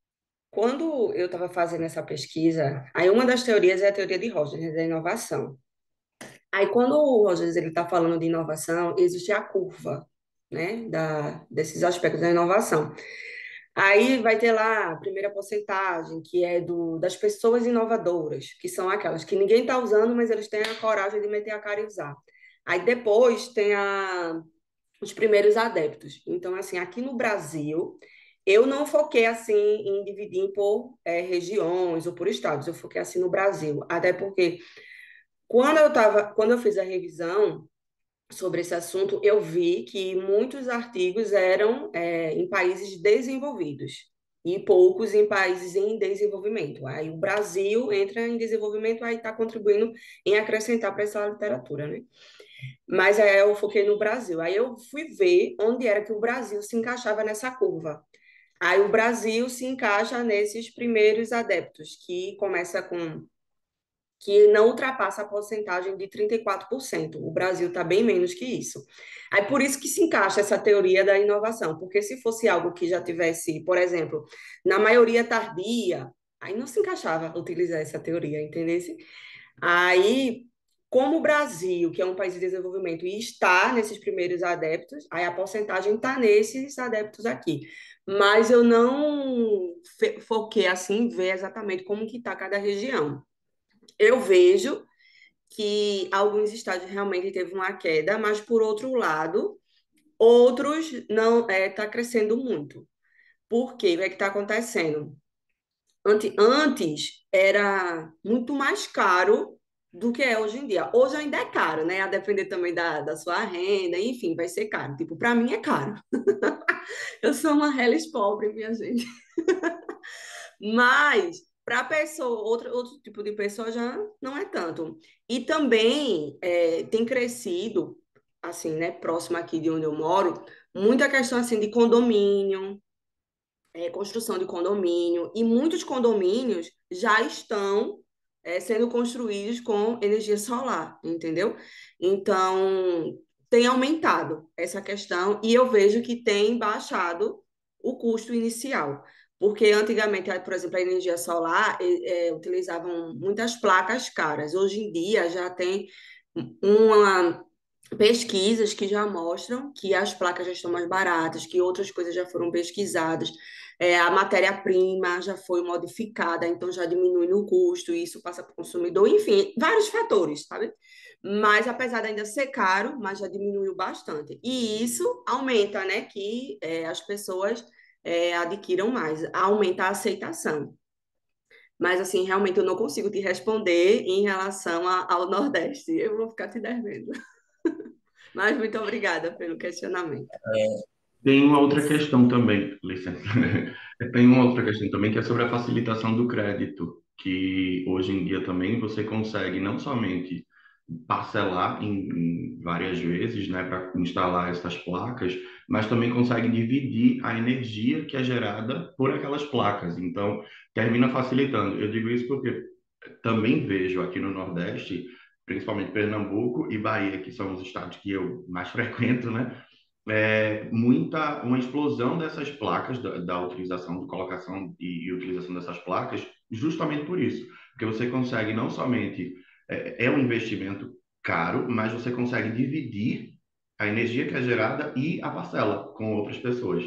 Quando eu estava fazendo essa pesquisa, aí uma das teorias é a teoria de Rogers, da inovação. Aí quando o Rogers ele está falando de inovação, existe a curva, né, da, desses aspectos da inovação. Aí vai ter lá a primeira porcentagem, que é do, das pessoas inovadoras, que são aquelas que ninguém está usando, mas eles têm a coragem de meter a cara e usar. Aí depois tem a, os primeiros adeptos. Então, assim, aqui no Brasil, eu não foquei assim em dividir por eh, regiões ou por estados, eu foquei assim no Brasil, até porque quando eu tava, quando eu fiz a revisão sobre esse assunto, eu vi que muitos artigos eram é, em países desenvolvidos e poucos em países em desenvolvimento. Aí o Brasil entra em desenvolvimento, aí está contribuindo em acrescentar para essa literatura, né? Mas aí eu foquei no Brasil. Aí eu fui ver onde era que o Brasil se encaixava nessa curva. Aí o Brasil se encaixa nesses primeiros adeptos, que começa com que não ultrapassa a porcentagem de trinta e quatro por cento. O Brasil está bem menos que isso. Aí por isso que se encaixa essa teoria da inovação, porque se fosse algo que já tivesse, por exemplo, na maioria tardia, aí não se encaixava utilizar essa teoria, entendeu? Aí, como o Brasil, que é um país de desenvolvimento, e está nesses primeiros adeptos, aí a porcentagem está nesses adeptos aqui. Mas eu não foquei assim, ver exatamente como que está cada região. Eu vejo que alguns estados realmente teve uma queda, mas por outro lado, outros não está é, tá crescendo muito. Por quê? O que é que está acontecendo? Ante- Antes era muito mais caro do que é hoje em dia. Hoje ainda é caro, né? A depender também da, da sua renda, enfim, vai ser caro. Tipo, para mim é caro. Eu sou uma reles pobre, minha gente. Mas para pessoa, outro, outro tipo de pessoa já não é tanto. E também é, tem crescido, assim, né, próximo aqui de onde eu moro, muita questão assim de condomínio, é, construção de condomínio, e muitos condomínios já estão é, sendo construídos com energia solar, entendeu? Então, tem aumentado essa questão, e eu vejo que tem baixado o custo inicial. Porque antigamente, por exemplo, a energia solar é, é, utilizavam muitas placas caras. Hoje em dia já tem uma pesquisas que já mostram que as placas já estão mais baratas, que outras coisas já foram pesquisadas, é, a matéria-prima já foi modificada, então já diminui no custo, e isso passa para o consumidor, enfim, vários fatores, sabe? Mas apesar de ainda ser caro, mas já diminuiu bastante. E isso aumenta, né, que é, as pessoas é, adquiram mais, aumenta a aceitação. Mas, assim, realmente eu não consigo te responder em relação a- ao Nordeste. Eu vou ficar te devendo. Mas muito obrigada pelo questionamento. Tem uma outra questão também, licença. Tem uma outra questão também que é sobre a facilitação do crédito, que hoje em dia também você consegue não somente parcelar em, em várias vezes, né, para instalar essas placas, mas também consegue dividir a energia que é gerada por aquelas placas. Então, termina facilitando. Eu digo isso porque também vejo aqui no Nordeste, principalmente Pernambuco e Bahia, que são os estados que eu mais frequento, né? É, muita uma explosão dessas placas da, da utilização, de colocação e, e utilização dessas placas, justamente por isso, porque você consegue não somente é, é um investimento caro, mas você consegue dividir a energia que é gerada e a parcela com outras pessoas.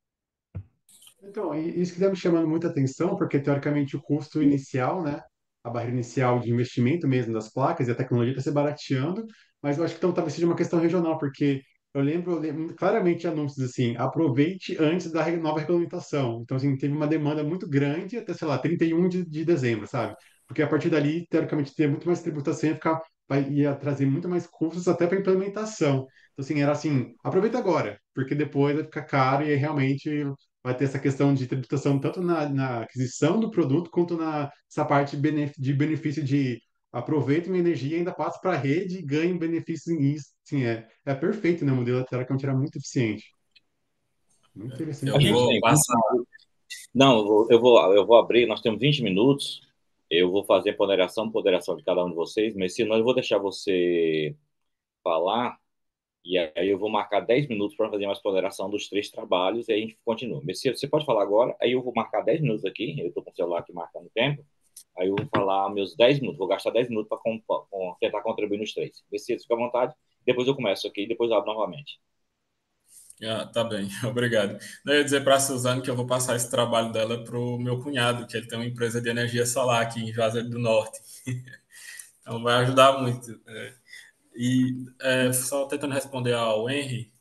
Então, e isso que está me chamando muita atenção, porque teoricamente o custo inicial, né, a barreira inicial de investimento mesmo das placas e a tecnologia está se barateando, mas eu acho que então talvez seja uma questão regional, porque eu lembro, eu lembro claramente de anúncios assim, aproveite antes da re- nova regulamentação. Então, assim, teve uma demanda muito grande até, sei lá, trinta e um de, de dezembro, sabe? Porque a partir dali, teoricamente, teria muito mais tributação, ia ficar, vai, ia trazer muito mais custos até para implementação. Então, assim, era assim, aproveita agora, porque depois vai ficar caro e aí realmente vai ter essa questão de tributação tanto na, na aquisição do produto quanto na essa parte benef- de benefício de aproveito minha energia e ainda passo para a rede e ganho benefícios nisso. Sim, é, é perfeito, né? O modelo teoricamente era muito eficiente. Muito interessante Eu A gente mesmo. vou tem vinte passar. Não, eu vou, eu vou, eu vou abrir, nós temos vinte minutos. Eu vou fazer ponderação, ponderação de cada um de vocês, mas se não, eu vou deixar você falar E aí eu vou marcar dez minutos para fazer uma exploração dos três trabalhos e aí a gente continua. Messias, você pode falar agora? Aí eu vou marcar dez minutos aqui, eu estou com o celular aqui marcando o tempo. Aí eu vou falar meus dez minutos, vou gastar dez minutos para tentar contribuir nos três. Messias, fica à vontade. Depois eu começo aqui e depois eu abro novamente. Ah, tá bem, obrigado. Eu ia dizer para a Suzane que eu vou passar esse trabalho dela para o meu cunhado, que ele tem uma empresa de energia solar aqui em Juazeiro do Norte. Então vai ajudar muito. É. E é, só tentando responder ao Henry,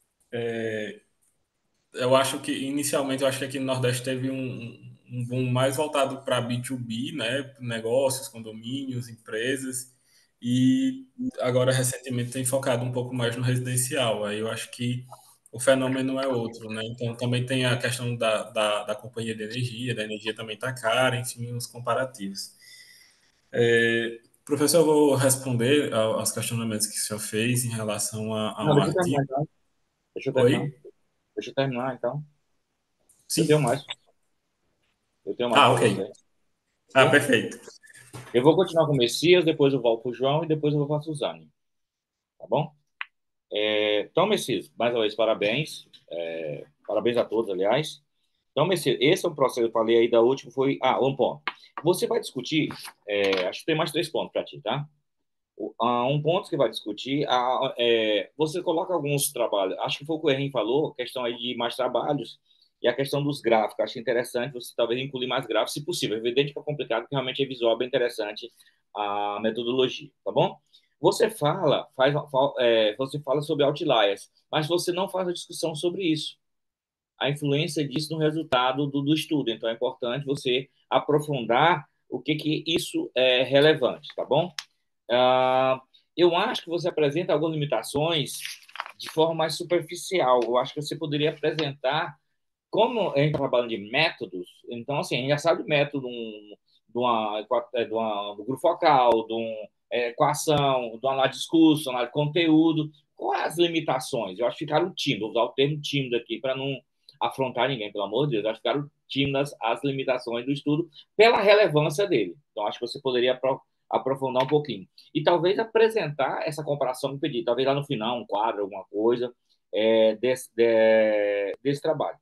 eu acho que inicialmente eu acho que aqui no Nordeste teve um, um boom mais voltado para B dois B, né? Negócios, condomínios, empresas, e agora recentemente tem focado um pouco mais no residencial. Aí eu acho que o fenômeno é outro, né? Então também tem a questão da, da, da companhia de energia, da energia também está cara, enfim, os comparativos. É, professor, eu vou responder aos questionamentos que o senhor fez em relação a, a Não, um deixa eu terminar artigo. então. Deixa eu terminar. Oi? Deixa eu terminar então. Eu tenho Sim. mais. Eu tenho mais Ah, para ok. você. Ah, Ok? perfeito. Eu vou continuar com o Messias, depois eu volto para o João e depois eu vou para a Suzane. Tá bom? É, então, Messias, mais uma vez, parabéns. É, parabéns a todos, aliás. Então, Messias, esse é o processo que eu falei aí da última, foi... Ah, um ponto. Você vai discutir, é, acho que tem mais três pontos para ti, tá? O- ah, um ponto que vai discutir, ah, é, você coloca alguns trabalhos, acho que foi o que o Henrique falou, questão aí de mais trabalhos, e a questão dos gráficos, acho interessante você talvez incluir mais gráficos, se possível. É evidente que é complicado, porque realmente é visual, bem interessante a metodologia, tá bom? Você fala, faz, é, você fala sobre outliers, mas você não faz a discussão sobre isso, a influência disso no resultado do, do estudo. Então, é importante você aprofundar o que que isso é relevante, tá bom? Ah, eu acho que você apresenta algumas limitações de forma mais superficial. Eu acho que você poderia apresentar, como a gente está falando de métodos, então, assim, a gente já sabe o método de, um, de, uma, de, uma, do grupo focal, de uma é, equação, de uma análise de discurso, análise de conteúdo. Quais as limitações? Eu acho que ficaram tímidos, vou usar o termo tímido aqui para não afrontar ninguém, pelo amor de Deus. Eu acho que ficaram tímidas as limitações do estudo pela relevância dele. Então, acho que você poderia aprofundar um pouquinho. E talvez apresentar essa comparação que eu pedi, talvez lá no final, um quadro, alguma coisa é, desse, de, desse trabalho.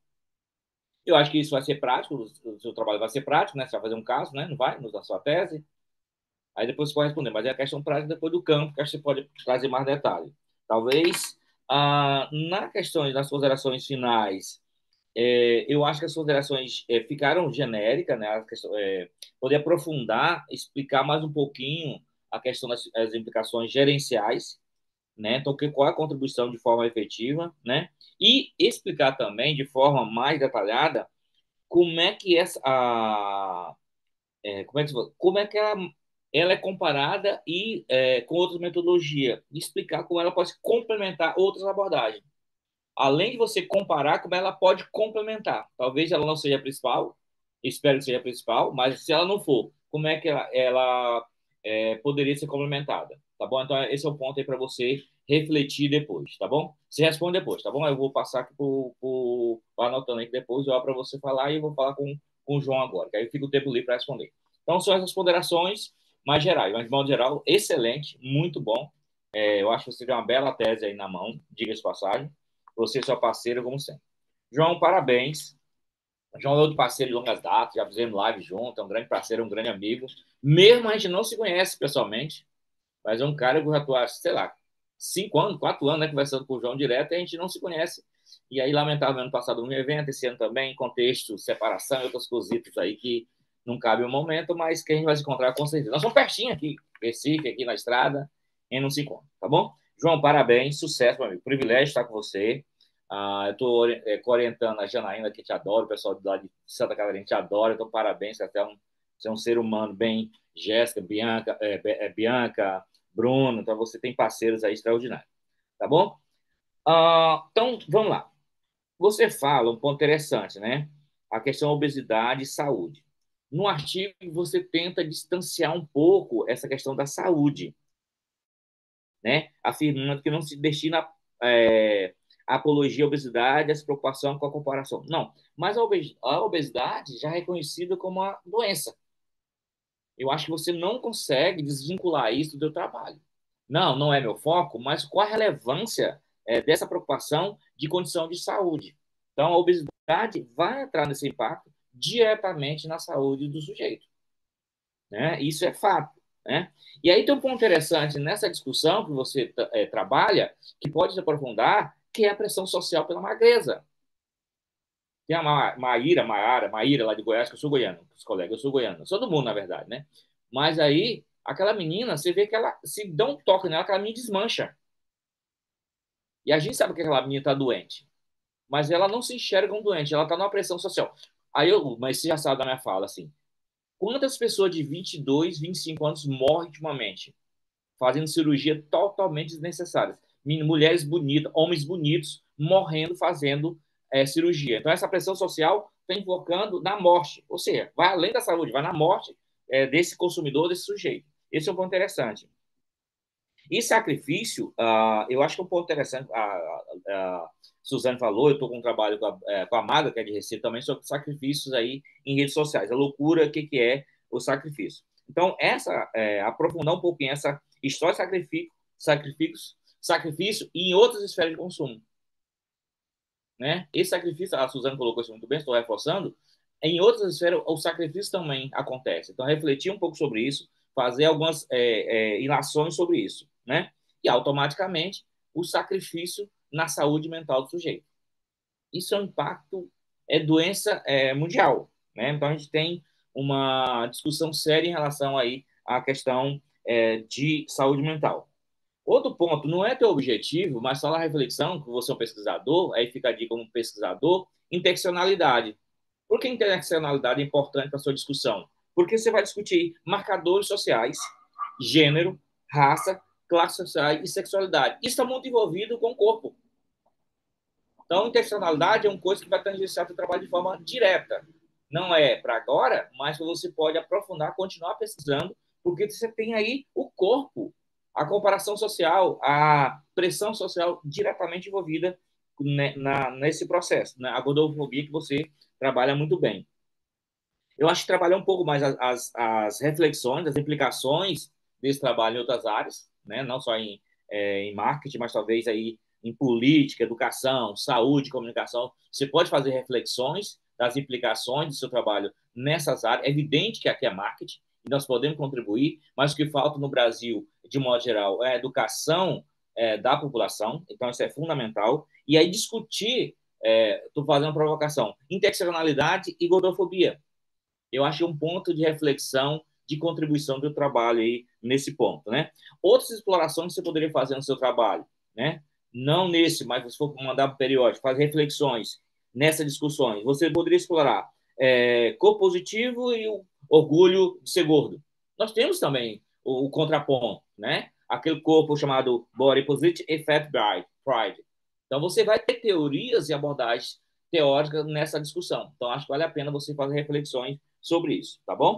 Eu acho que isso vai ser prático, o seu trabalho vai ser prático, né? Você vai fazer um caso, né? Não vai, na sua tese. Aí depois você pode responder, mas é a questão prática depois do campo, que acho que você pode trazer mais detalhes. Talvez, ah, na questão das considerações finais, é, eu acho que as considerações é, ficaram genéricas, né? A questão, é, poder aprofundar, explicar mais um pouquinho a questão das as implicações gerenciais, né? Então, que, qual é a contribuição de forma efetiva, né? E explicar também de forma mais detalhada como é que essa a, é, como é que, se fala? Como é que ela, ela é comparada e é, com outras metodologias, e explicar como ela pode complementar outras abordagens. Além de você comparar, como ela pode complementar. Talvez ela não seja a principal, espero que seja a principal, mas se ela não for, como é que ela, ela é, poderia ser complementada? Tá bom? Então, esse é o ponto aí para você refletir depois, tá bom? Se responde depois, tá bom? Eu vou passar aqui por, por anotando aí que depois eu abro para você falar e eu vou falar com, com o João agora, que aí fica o tempo livre para responder. Então, são essas ponderações mais gerais, mas de modo geral, excelente, muito bom. É, eu acho que você tem uma bela tese aí na mão, diga-se de passagem. Você e sua parceira, como sempre. João, parabéns. João é outro parceiro de longas datas, já fizemos live junto, é um grande parceiro, um grande amigo. Mesmo a gente não se conhece pessoalmente, mas é um cara que eu já estou há, sei lá, cinco anos, quatro anos, né, conversando com o João direto e a gente não se conhece. E aí, lamentavelmente, ano passado um evento, esse ano também, contexto, separação e outras cositas aí que não cabe o momento, mas que a gente vai se encontrar com certeza. Nós somos pertinho aqui, Recife, aqui na estrada, e não se encontra, tá bom? João, parabéns, sucesso, meu amigo. Privilégio estar com você. Ah, eu estou é, orientando a Janaína, que te adora, o pessoal de lá de Santa Catarina te adora, então parabéns, você é um, você é um ser humano bem, Jéssica, Bianca, é, é, Bianca, Bruno, então você tem parceiros aí extraordinários, tá bom? Ah, então, vamos lá. Você fala um ponto interessante, né? A questão da obesidade e saúde. No artigo, você tenta distanciar um pouco essa questão da saúde, né? Afirmando que não se destina é, a apologia à obesidade, essa preocupação com a comparação. Não, mas a obesidade já é reconhecida como uma doença. Eu acho que você não consegue desvincular isso do seu trabalho. Não, não é meu foco, mas qual a relevância é, dessa preocupação de condição de saúde. Então, a obesidade vai entrar nesse impacto diretamente na saúde do sujeito, né? Isso é fato, né? E aí tem um ponto interessante nessa discussão que você é, trabalha, que pode se aprofundar, que é a pressão social pela magreza. Tem a Ma Maíra, Maiara, Maíra lá de Goiás, que eu sou goiano, os colegas, eu sou goiano, sou do mundo, na verdade, né? Mas aí, aquela menina, você vê que ela, se dá um toque nela, aquela menina desmancha. E a gente sabe que aquela menina está doente, mas ela não se enxerga como doente, ela está numa pressão social. Aí eu, mas você já sabe da minha fala, assim, quantas pessoas de vinte e dois, vinte e cinco anos morrem ultimamente, fazendo cirurgia totalmente desnecessárias? Mulheres bonitas, homens bonitos, morrendo fazendo é, cirurgia. Então, essa pressão social está enfocando na morte, ou seja, vai além da saúde, vai na morte é, desse consumidor, desse sujeito. Esse é um ponto interessante. E sacrifício, uh, eu acho que é um ponto interessante. A, a, a Suzane falou, eu estou com um trabalho com a, é, com a Maga, que é de Recife, também sobre sacrifícios aí em redes sociais. A loucura, o que, que é o sacrifício. Então, essa, é, aprofundar um pouquinho essa história de sacrifício, sacrifício, sacrifício e em outras esferas de consumo. Né? Esse sacrifício, a Suzane colocou isso muito bem, estou reforçando, em outras esferas o sacrifício também acontece. Então, refletir um pouco sobre isso, fazer algumas é, é, ilações sobre isso, né? E automaticamente o sacrifício na saúde mental do sujeito. Isso é um impacto, é doença é, mundial, né? Então, a gente tem uma discussão séria em relação aí à questão é, de saúde mental. Outro ponto, não é teu objetivo, mas só na reflexão, que você é um pesquisador, aí fica a dica como pesquisador, interseccionalidade. Por que interseccionalidade é importante para a sua discussão? Porque você vai discutir marcadores sociais, gênero, raça, classe social e sexualidade. Isso está muito envolvido com o corpo. Então, interseccionalidade é uma coisa que vai tangenciar o seu trabalho de forma direta. Não é para agora, mas você pode aprofundar, continuar pesquisando, porque você tem aí o corpo, a comparação social, a pressão social diretamente envolvida na, nesse processo, né? A gordofobia que você trabalha muito bem. Eu acho que trabalhar um pouco mais as, as, as reflexões, as implicações desse trabalho em outras áreas, né? Não só em, é, em marketing, mas talvez aí em política, educação, saúde, comunicação. Você pode fazer reflexões das implicações do seu trabalho nessas áreas. É evidente que aqui é marketing, e nós podemos contribuir, mas o que falta no Brasil, de modo geral, é a educação é, da população, então isso é fundamental. E aí discutir, estou é, fazendo uma provocação, interseccionalidade e gordofobia. Eu acho um ponto de reflexão, de contribuição do trabalho aí nesse ponto, né? Outras explorações que você poderia fazer no seu trabalho, né? Não nesse, mas se for mandar para o periódico, fazer reflexões nessas discussões. Você poderia explorar é, corpo positivo e o orgulho de ser gordo. Nós temos também o, o contraponto, né? Aquele corpo chamado body positive e fat pride. Então, você vai ter teorias e abordagens teóricas nessa discussão. Então, acho que vale a pena você fazer reflexões sobre isso, tá bom?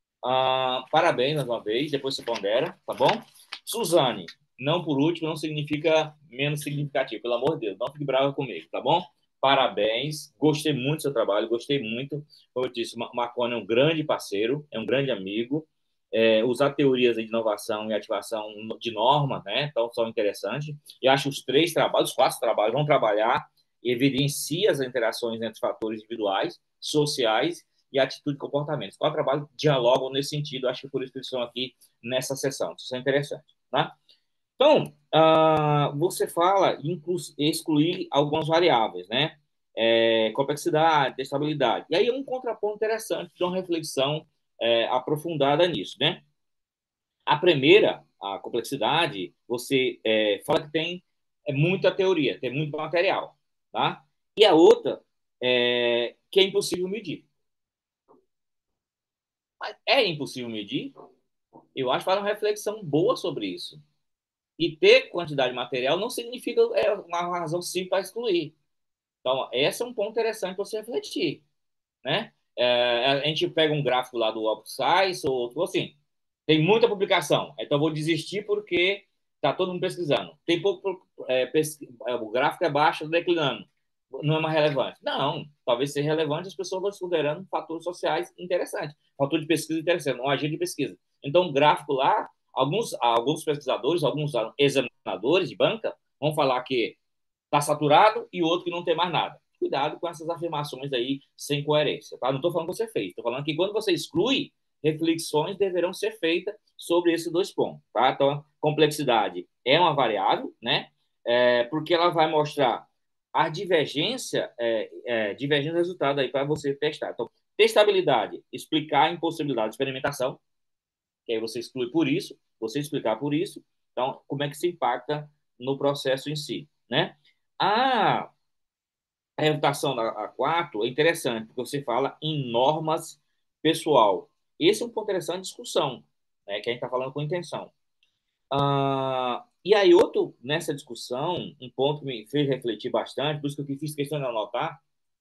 Ah, parabéns mais uma vez, depois você pondera, tá bom? Suzane, não por último, não significa menos significativo, pelo amor de Deus, não fique brava comigo, tá bom? Parabéns, gostei muito do seu trabalho, gostei muito. Como eu disse, o Marconi é um grande parceiro, é um grande amigo. É, usar teorias de inovação e ativação de norma, né? Então, são interessantes. Eu acho que os três trabalhos, os quatro trabalhos vão trabalhar, evidencia as interações entre fatores individuais, sociais e atitude e comportamento. Os quatro trabalhos dialogam nesse sentido, acho que por isso que eles estão aqui nessa sessão. Isso é interessante, tá? Então, uh, você fala em excluir algumas variáveis, né? É, complexidade, estabilidade. E aí é um contraponto interessante de uma reflexão é, aprofundada nisso, né? A primeira, a complexidade, você é, fala que tem é, muita teoria, tem muito material, tá? E a outra, é, que é impossível medir. Mas é impossível medir? Eu acho que faz uma reflexão boa sobre isso. E ter quantidade de material não significa é, uma razão simples para excluir. Então, esse é um ponto interessante para você refletir, né? É, a gente pega um gráfico lá do Open Science ou outro assim, tem muita publicação, então eu vou desistir porque está todo mundo pesquisando. Tem pouco, é, pesqui... o gráfico é baixo, declinando. Não é mais relevante. Não, talvez seja relevante, as pessoas vão considerando fatores sociais interessantes, fator de pesquisa interessante, um agente de pesquisa. Então, o gráfico lá, alguns, alguns pesquisadores, alguns examinadores de banca vão falar que está saturado e outro que não tem mais nada. Cuidado com essas afirmações aí sem coerência, tá? Não estou falando que você fez, estou falando que quando você exclui, reflexões deverão ser feitas sobre esses dois pontos, tá? Então, complexidade é uma variável, né? É, porque ela vai mostrar a divergência, é, é, divergência do resultado aí para você testar. Então, testabilidade, explicar a impossibilidade de experimentação, que aí você exclui por isso, você explicar por isso. Então, como é que se impacta no processo em si, né? A a reputação da A quatro é interessante, porque você fala em normas pessoal. Esse é um ponto interessante de discussão, né, que a gente está falando com intenção. Ah, e aí, outro, nessa discussão, um ponto que me fez refletir bastante, por isso que eu fiz questão de anotar,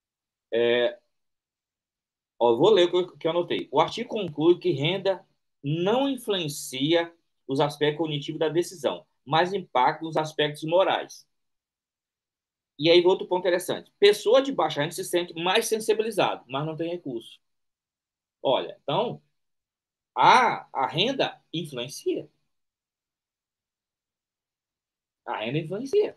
ó, eu vou ler o que eu, que eu anotei. O artigo conclui que renda não influencia os aspectos cognitivos da decisão, mas impacta nos aspectos morais. E aí, outro ponto interessante. Pessoa de baixa renda se sente mais sensibilizado, mas não tem recurso. Olha, então, a, a renda influencia. A renda influencia.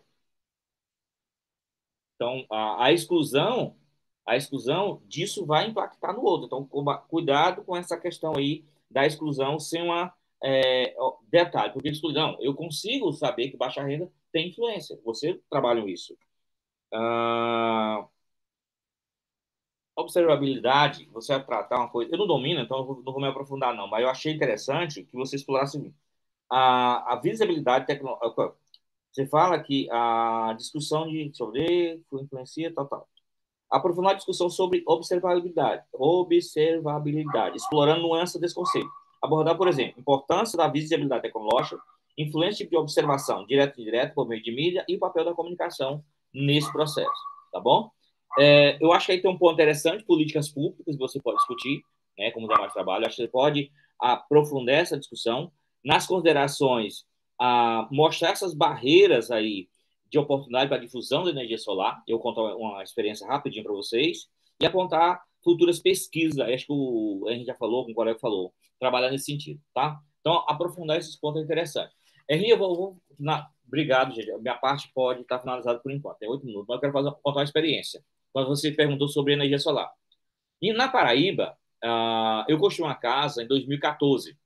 Então, a, a exclusão, a exclusão disso vai impactar no outro. Então, cuidado com essa questão aí da exclusão sem uma é, detalhe. Porque exclusão, eu consigo saber que baixa renda tem influência. Você trabalha isso. Ah, observabilidade, você vai tratar uma coisa. Eu não domino, então eu não vou me aprofundar, não, mas eu achei interessante que você explorasse a, a visibilidade tecnológica. Você fala que a discussão de sobre influencia, tal, tal. Aprofundar a discussão sobre observabilidade, observabilidade, explorando nuances desse conceito. Abordar, por exemplo, importância da visibilidade tecnológica, influência de observação direta e indireta por meio de mídia e o papel da comunicação nesse processo, tá bom? É, eu acho que aí tem um ponto interessante, políticas públicas, que você pode discutir, né, como dá mais trabalho. Eu acho que você pode aprofundar essa discussão. Nas considerações, a mostrar essas barreiras aí de oportunidade para a difusão da energia solar. Eu vou contar uma experiência rapidinho para vocês e apontar futuras pesquisas. Acho que o, a gente já falou, com o colega falou, trabalhar nesse sentido, tá? Então, aprofundar esses pontos é interessante. Henrique, eu vou... vou na, obrigado, gente. A minha parte pode estar finalizada por enquanto. Tem oito minutos, mas eu quero fazer, contar uma experiência. Quando você perguntou sobre energia solar. E na Paraíba, uh, eu construí uma casa em dois mil e quatorze.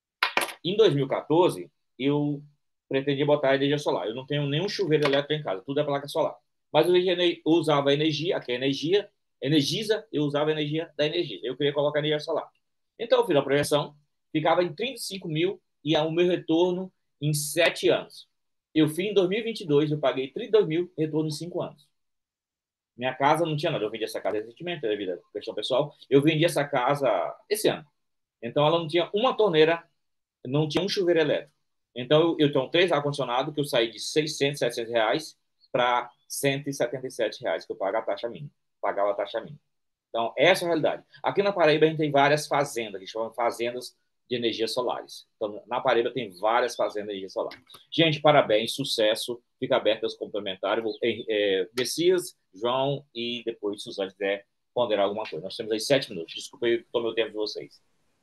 Em dois mil e quatorze, eu pretendia botar energia solar. Eu não tenho nenhum chuveiro elétrico em casa, tudo é placa solar. Mas eu usava energia, aqui é energia, Energisa, eu usava energia da Energisa. Eu queria colocar energia solar. Então eu fiz a projeção, ficava em trinta e cinco mil e o meu retorno em sete anos. Eu fiz em dois mil e vinte e dois, eu paguei trinta e dois mil, retorno em cinco anos. Minha casa não tinha nada, eu vendi essa casa recentemente, devido à questão pessoal. Eu vendi essa casa esse ano. Então ela não tinha uma torneira, não tinha um chuveiro elétrico. Então, eu, eu tenho três ar-condicionado que eu saí de seiscentos, setecentos reais para cento e setenta e sete reais, que eu pago a taxa mínima. Pagava a taxa mínima. Então, essa é a realidade. Aqui na Paraíba, a gente tem várias fazendas, que chamam fazendas de energias solares. Então, na Paraíba, tem várias fazendas de energia solar. Gente, parabéns, sucesso. Fica aberto aos complementares. É, Messias, João e depois Suzane, se quiser ponderar alguma coisa. Nós temos aí sete minutos. Desculpa, eu tomei o tempo de vocês.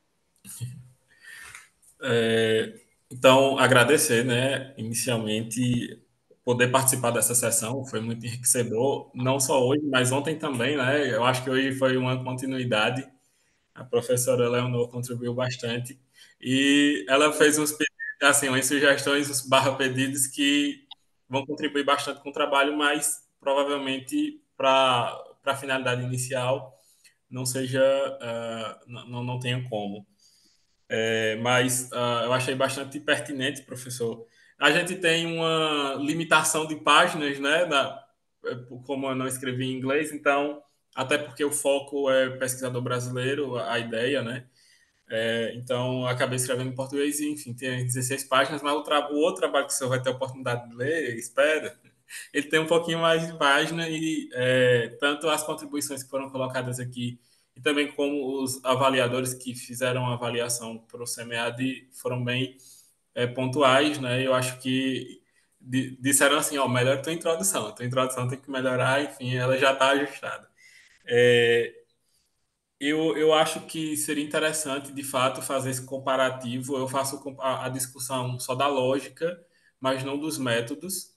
É, então, agradecer, né, inicialmente, poder participar dessa sessão foi muito enriquecedor, não só hoje, mas ontem também, né, eu acho que hoje foi uma continuidade, a professora Leonor contribuiu bastante, e ela fez uns pedidos, assim, umas sugestões, uns barra pedidos que vão contribuir bastante com o trabalho, mas provavelmente para a finalidade inicial não seja, uh, não, não tenha como. É, mas uh, eu achei bastante pertinente, professor. A gente tem uma limitação de páginas, né? Na, como eu não escrevi em inglês, então, até porque o foco é pesquisador brasileiro, a, a ideia, né? É, então, eu acabei escrevendo em português e, enfim, tem dezesseis páginas, mas o, tra o outro trabalho que o senhor vai ter a oportunidade de ler, espera, ele tem um pouquinho mais de página e é, tanto as contribuições que foram colocadas aqui e também como os avaliadores que fizeram a avaliação para o SEMEAD foram bem é, pontuais, né? Eu acho que disseram assim, ó, melhor tua introdução, a tua introdução tem que melhorar, enfim, ela já está ajustada. É, eu, eu acho que seria interessante, de fato, fazer esse comparativo. Eu faço a, a discussão só da lógica, mas não dos métodos.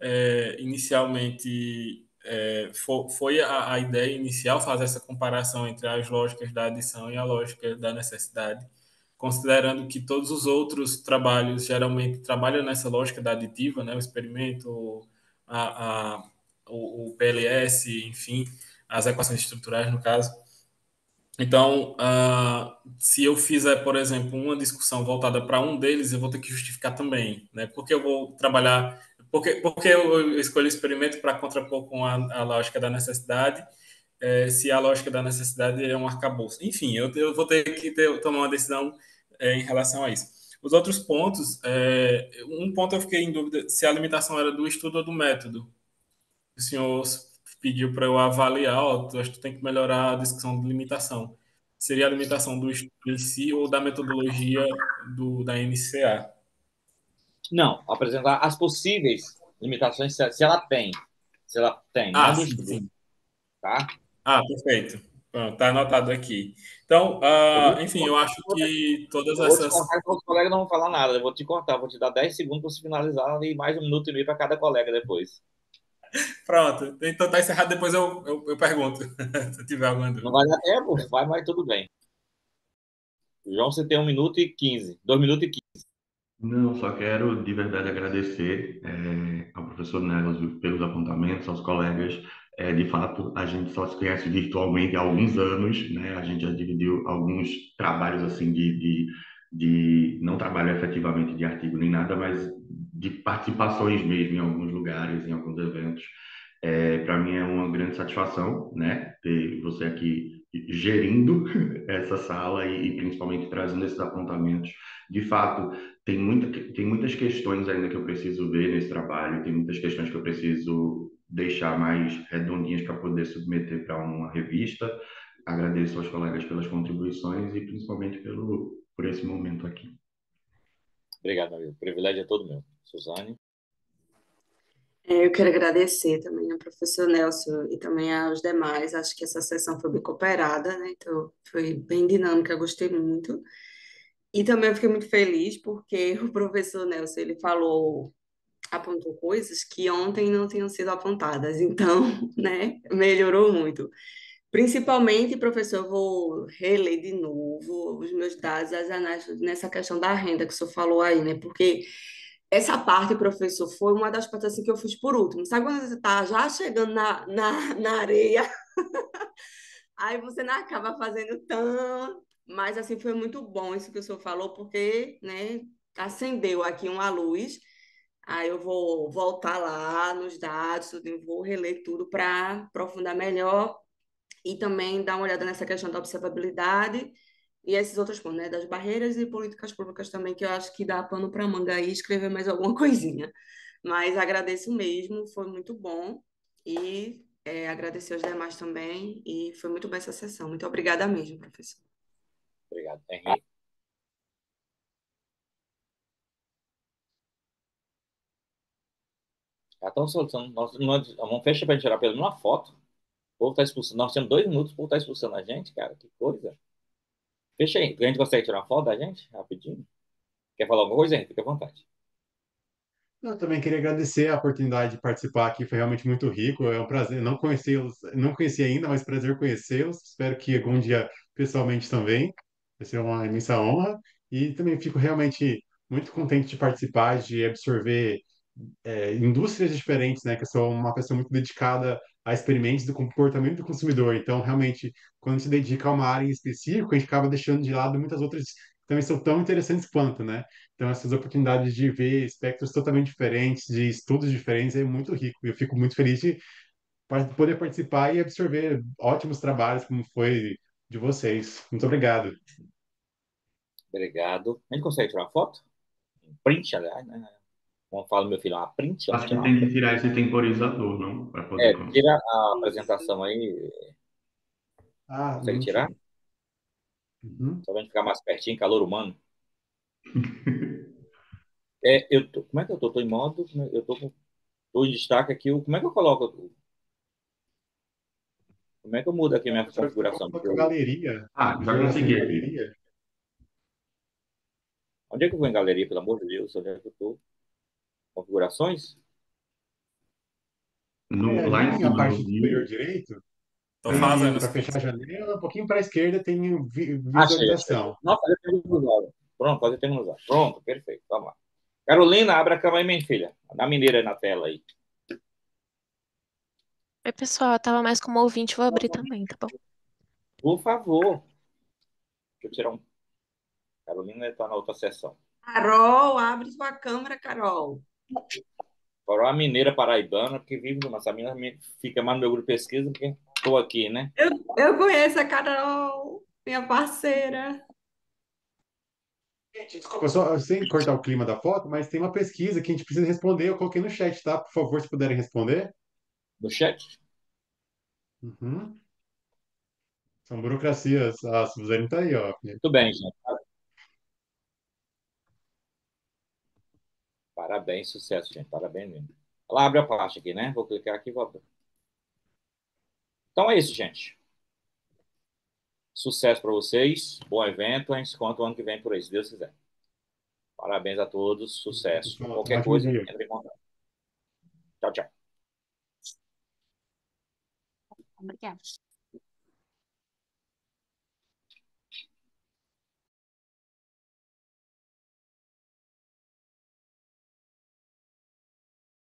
é, inicialmente é, fo- foi a, a ideia inicial fazer essa comparação entre as lógicas da adição e a lógica da necessidade, considerando que todos os outros trabalhos geralmente trabalham nessa lógica da aditiva, né? O experimento, a, a, o, o P L S, enfim, as equações estruturais, no caso. Então, ah, se eu fizer, por exemplo, uma discussão voltada para um deles, eu vou ter que justificar também, né? Porque eu vou trabalhar, porque, porque eu escolhi o experimento para contrapor com a, a lógica da necessidade, eh, se a lógica da necessidade é um arcabouço. Enfim, eu, eu vou ter que ter- tomar uma decisão, eh, em relação a isso. Os outros pontos, eh, um ponto eu fiquei em dúvida se a limitação era do estudo ou do método. O senhor pediu para eu avaliar, ó, tu acho que tu tem que melhorar a discussão de limitação. Seria a limitação do estudo em si ou da metodologia do, da N C A? Não, apresentar as possíveis limitações, se se ela tem. Se ela tem, Ah, não do sim, estudo, sim. tá? Ah, perfeito. Pronto, tá anotado aqui. Então, Eu vou ah, te enfim, eu cortar, acho que todas eu vou te essas. cortar que os colegas não vão falar nada. Eu vou te cortar, vou te dar dez segundos para você finalizar e mais um minuto e meio para cada colega depois. Pronto, então tá encerrado, depois eu, eu, eu pergunto, se eu tiver alguma Não dúvida. vai dar tempo? Vai, mas tudo bem. João, você tem um minuto e quinze. Dois minutos e quinze. Não, só quero de verdade agradecer eh, ao professor Nelas pelos apontamentos, aos colegas. Eh, de fato, a gente só se conhece virtualmente há alguns anos, né? A gente já dividiu alguns trabalhos assim de, de, de não trabalho efetivamente de artigo nem nada, mas de participações mesmo em alguns lugares, em alguns eventos. É, para mim é uma grande satisfação, né, ter você aqui gerindo essa sala e, e principalmente trazendo esses apontamentos. De fato, tem muita, tem muitas questões ainda que eu preciso ver nesse trabalho, tem muitas questões que eu preciso deixar mais redondinhas para poder submeter para uma revista. Agradeço aos colegas pelas contribuições e principalmente pelo, por esse momento aqui. Obrigado, meu amigo. O privilégio é todo meu. Suzane. É, eu quero agradecer também ao professor Nelson e também aos demais. Acho que essa sessão foi bem cooperada, né? Então, foi bem dinâmica, eu gostei muito. E também eu fiquei muito feliz porque o professor Nelson, ele falou, apontou coisas que ontem não tinham sido apontadas. Então, né, melhorou muito. Principalmente, professor, eu vou reler de novo os meus dados, as análises nessa questão da renda que o senhor falou aí, né? Porque essa parte, professor, foi uma das partes assim, que eu fiz por último. Sabe quando você está já chegando na, na, na areia, aí você não acaba fazendo tão. Mas assim, foi muito bom isso que o senhor falou, porque, né, acendeu aqui uma luz. Aí eu vou voltar lá nos dados, tudo, eu vou reler tudo para aprofundar melhor e também dar uma olhada nessa questão da observabilidade e esses outros pontos, né, das barreiras e políticas públicas também, que eu acho que dá pano para manga aí escrever mais alguma coisinha. Mas agradeço mesmo, foi muito bom e é, agradecer aos demais também e foi muito boa essa sessão. Muito obrigada mesmo, professor. Obrigado, Henrique. Então, solução. Nós, nós, vamos fechar para tirar pelo menos uma foto. O povo está expulsando. Nós temos dois minutos, o povo está expulsando a gente, cara. Que coisa. Fecha aí. A gente consegue tirar uma foto da gente? Rapidinho. Quer falar alguma coisa, Henrique? Fica à vontade. Eu também queria agradecer a oportunidade de participar aqui, foi realmente muito rico. É um prazer, não conhecê-los, não conheci ainda, mas prazer conhecê-los. Espero que algum dia pessoalmente também. Vai ser uma imensa honra. E também fico realmente muito contente de participar, de absorver é, indústrias diferentes, né? Que eu sou uma pessoa muito dedicada a experimentos do comportamento do consumidor. Então, realmente, quando se dedica a uma área em específico, a gente acaba deixando de lado muitas outras que também são tão interessantes quanto, né? Então, essas oportunidades de ver espectros totalmente diferentes, de estudos diferentes, é muito rico. Eu fico muito feliz de par- poder participar e absorver ótimos trabalhos, como foi de vocês. Muito obrigado. Obrigado. A gente consegue tirar uma foto? Um print, aliás, né? Como fala meu filho, uma print, vamos Acho que tirar uma tem que print. tirar esse temporizador, não? Para poder. É, con- tira a Isso. apresentação aí. Ah, Consegue não tinha. tirar? Uhum. Só pra gente ficar mais pertinho, calor humano. É, eu tô, como é que eu tô? Tô em modo. Eu tô, com- tô em destaque aqui. o- Como é que eu coloco? Como é que eu mudo aqui a minha Professor, você configuração? Porque colocou eu- galeria. Ah, já Podia nascer em consegui aqui. galeria? onde é que eu vou em galeria, pelo amor de Deus? Onde é que eu tô? Configurações? No, É, lá em ali na cima no parte superior View, direito, Tô tem fazendo para os fechar a prints. janela, um pouquinho para a esquerda tem vi- Achei, achei, achei. visualização. Não, fazer termos usar. Pronto, fazer termos usar. Pronto, perfeito. Vamos lá. Carolina, abre a câmera aí, minha filha. Dá a mineira aí na tela aí. Oi, pessoal, eu tava mais como ouvinte, vou abrir também, tá bom? Por favor. Deixa eu tirar um. Carolina está na outra sessão. Carol, abre sua câmera, Carol. Agora a mineira paraibana, que vive numa essa mina fica mais no meu grupo de pesquisa, porque estou aqui, né? Eu, eu conheço a Carol, minha parceira. Gente, desculpa, só sem cortar o clima da foto, mas tem uma pesquisa que a gente precisa responder. Eu coloquei no chat, tá? Por favor, se puderem responder. No chat? Uhum. São burocracias. A Suzane tá aí, ó. Tudo bem, gente. Parabéns, sucesso, gente. Parabéns mesmo. Ela abre a parte aqui, né? Vou clicar aqui e vou abrir. Então é isso, gente. Sucesso para vocês. Bom evento. A gente se encontra o ano que vem por aí, se Deus quiser. Parabéns a todos. Sucesso. Pessoal, Qualquer ótimo coisa, dia. entre em contato. Tchau, tchau. Obrigada.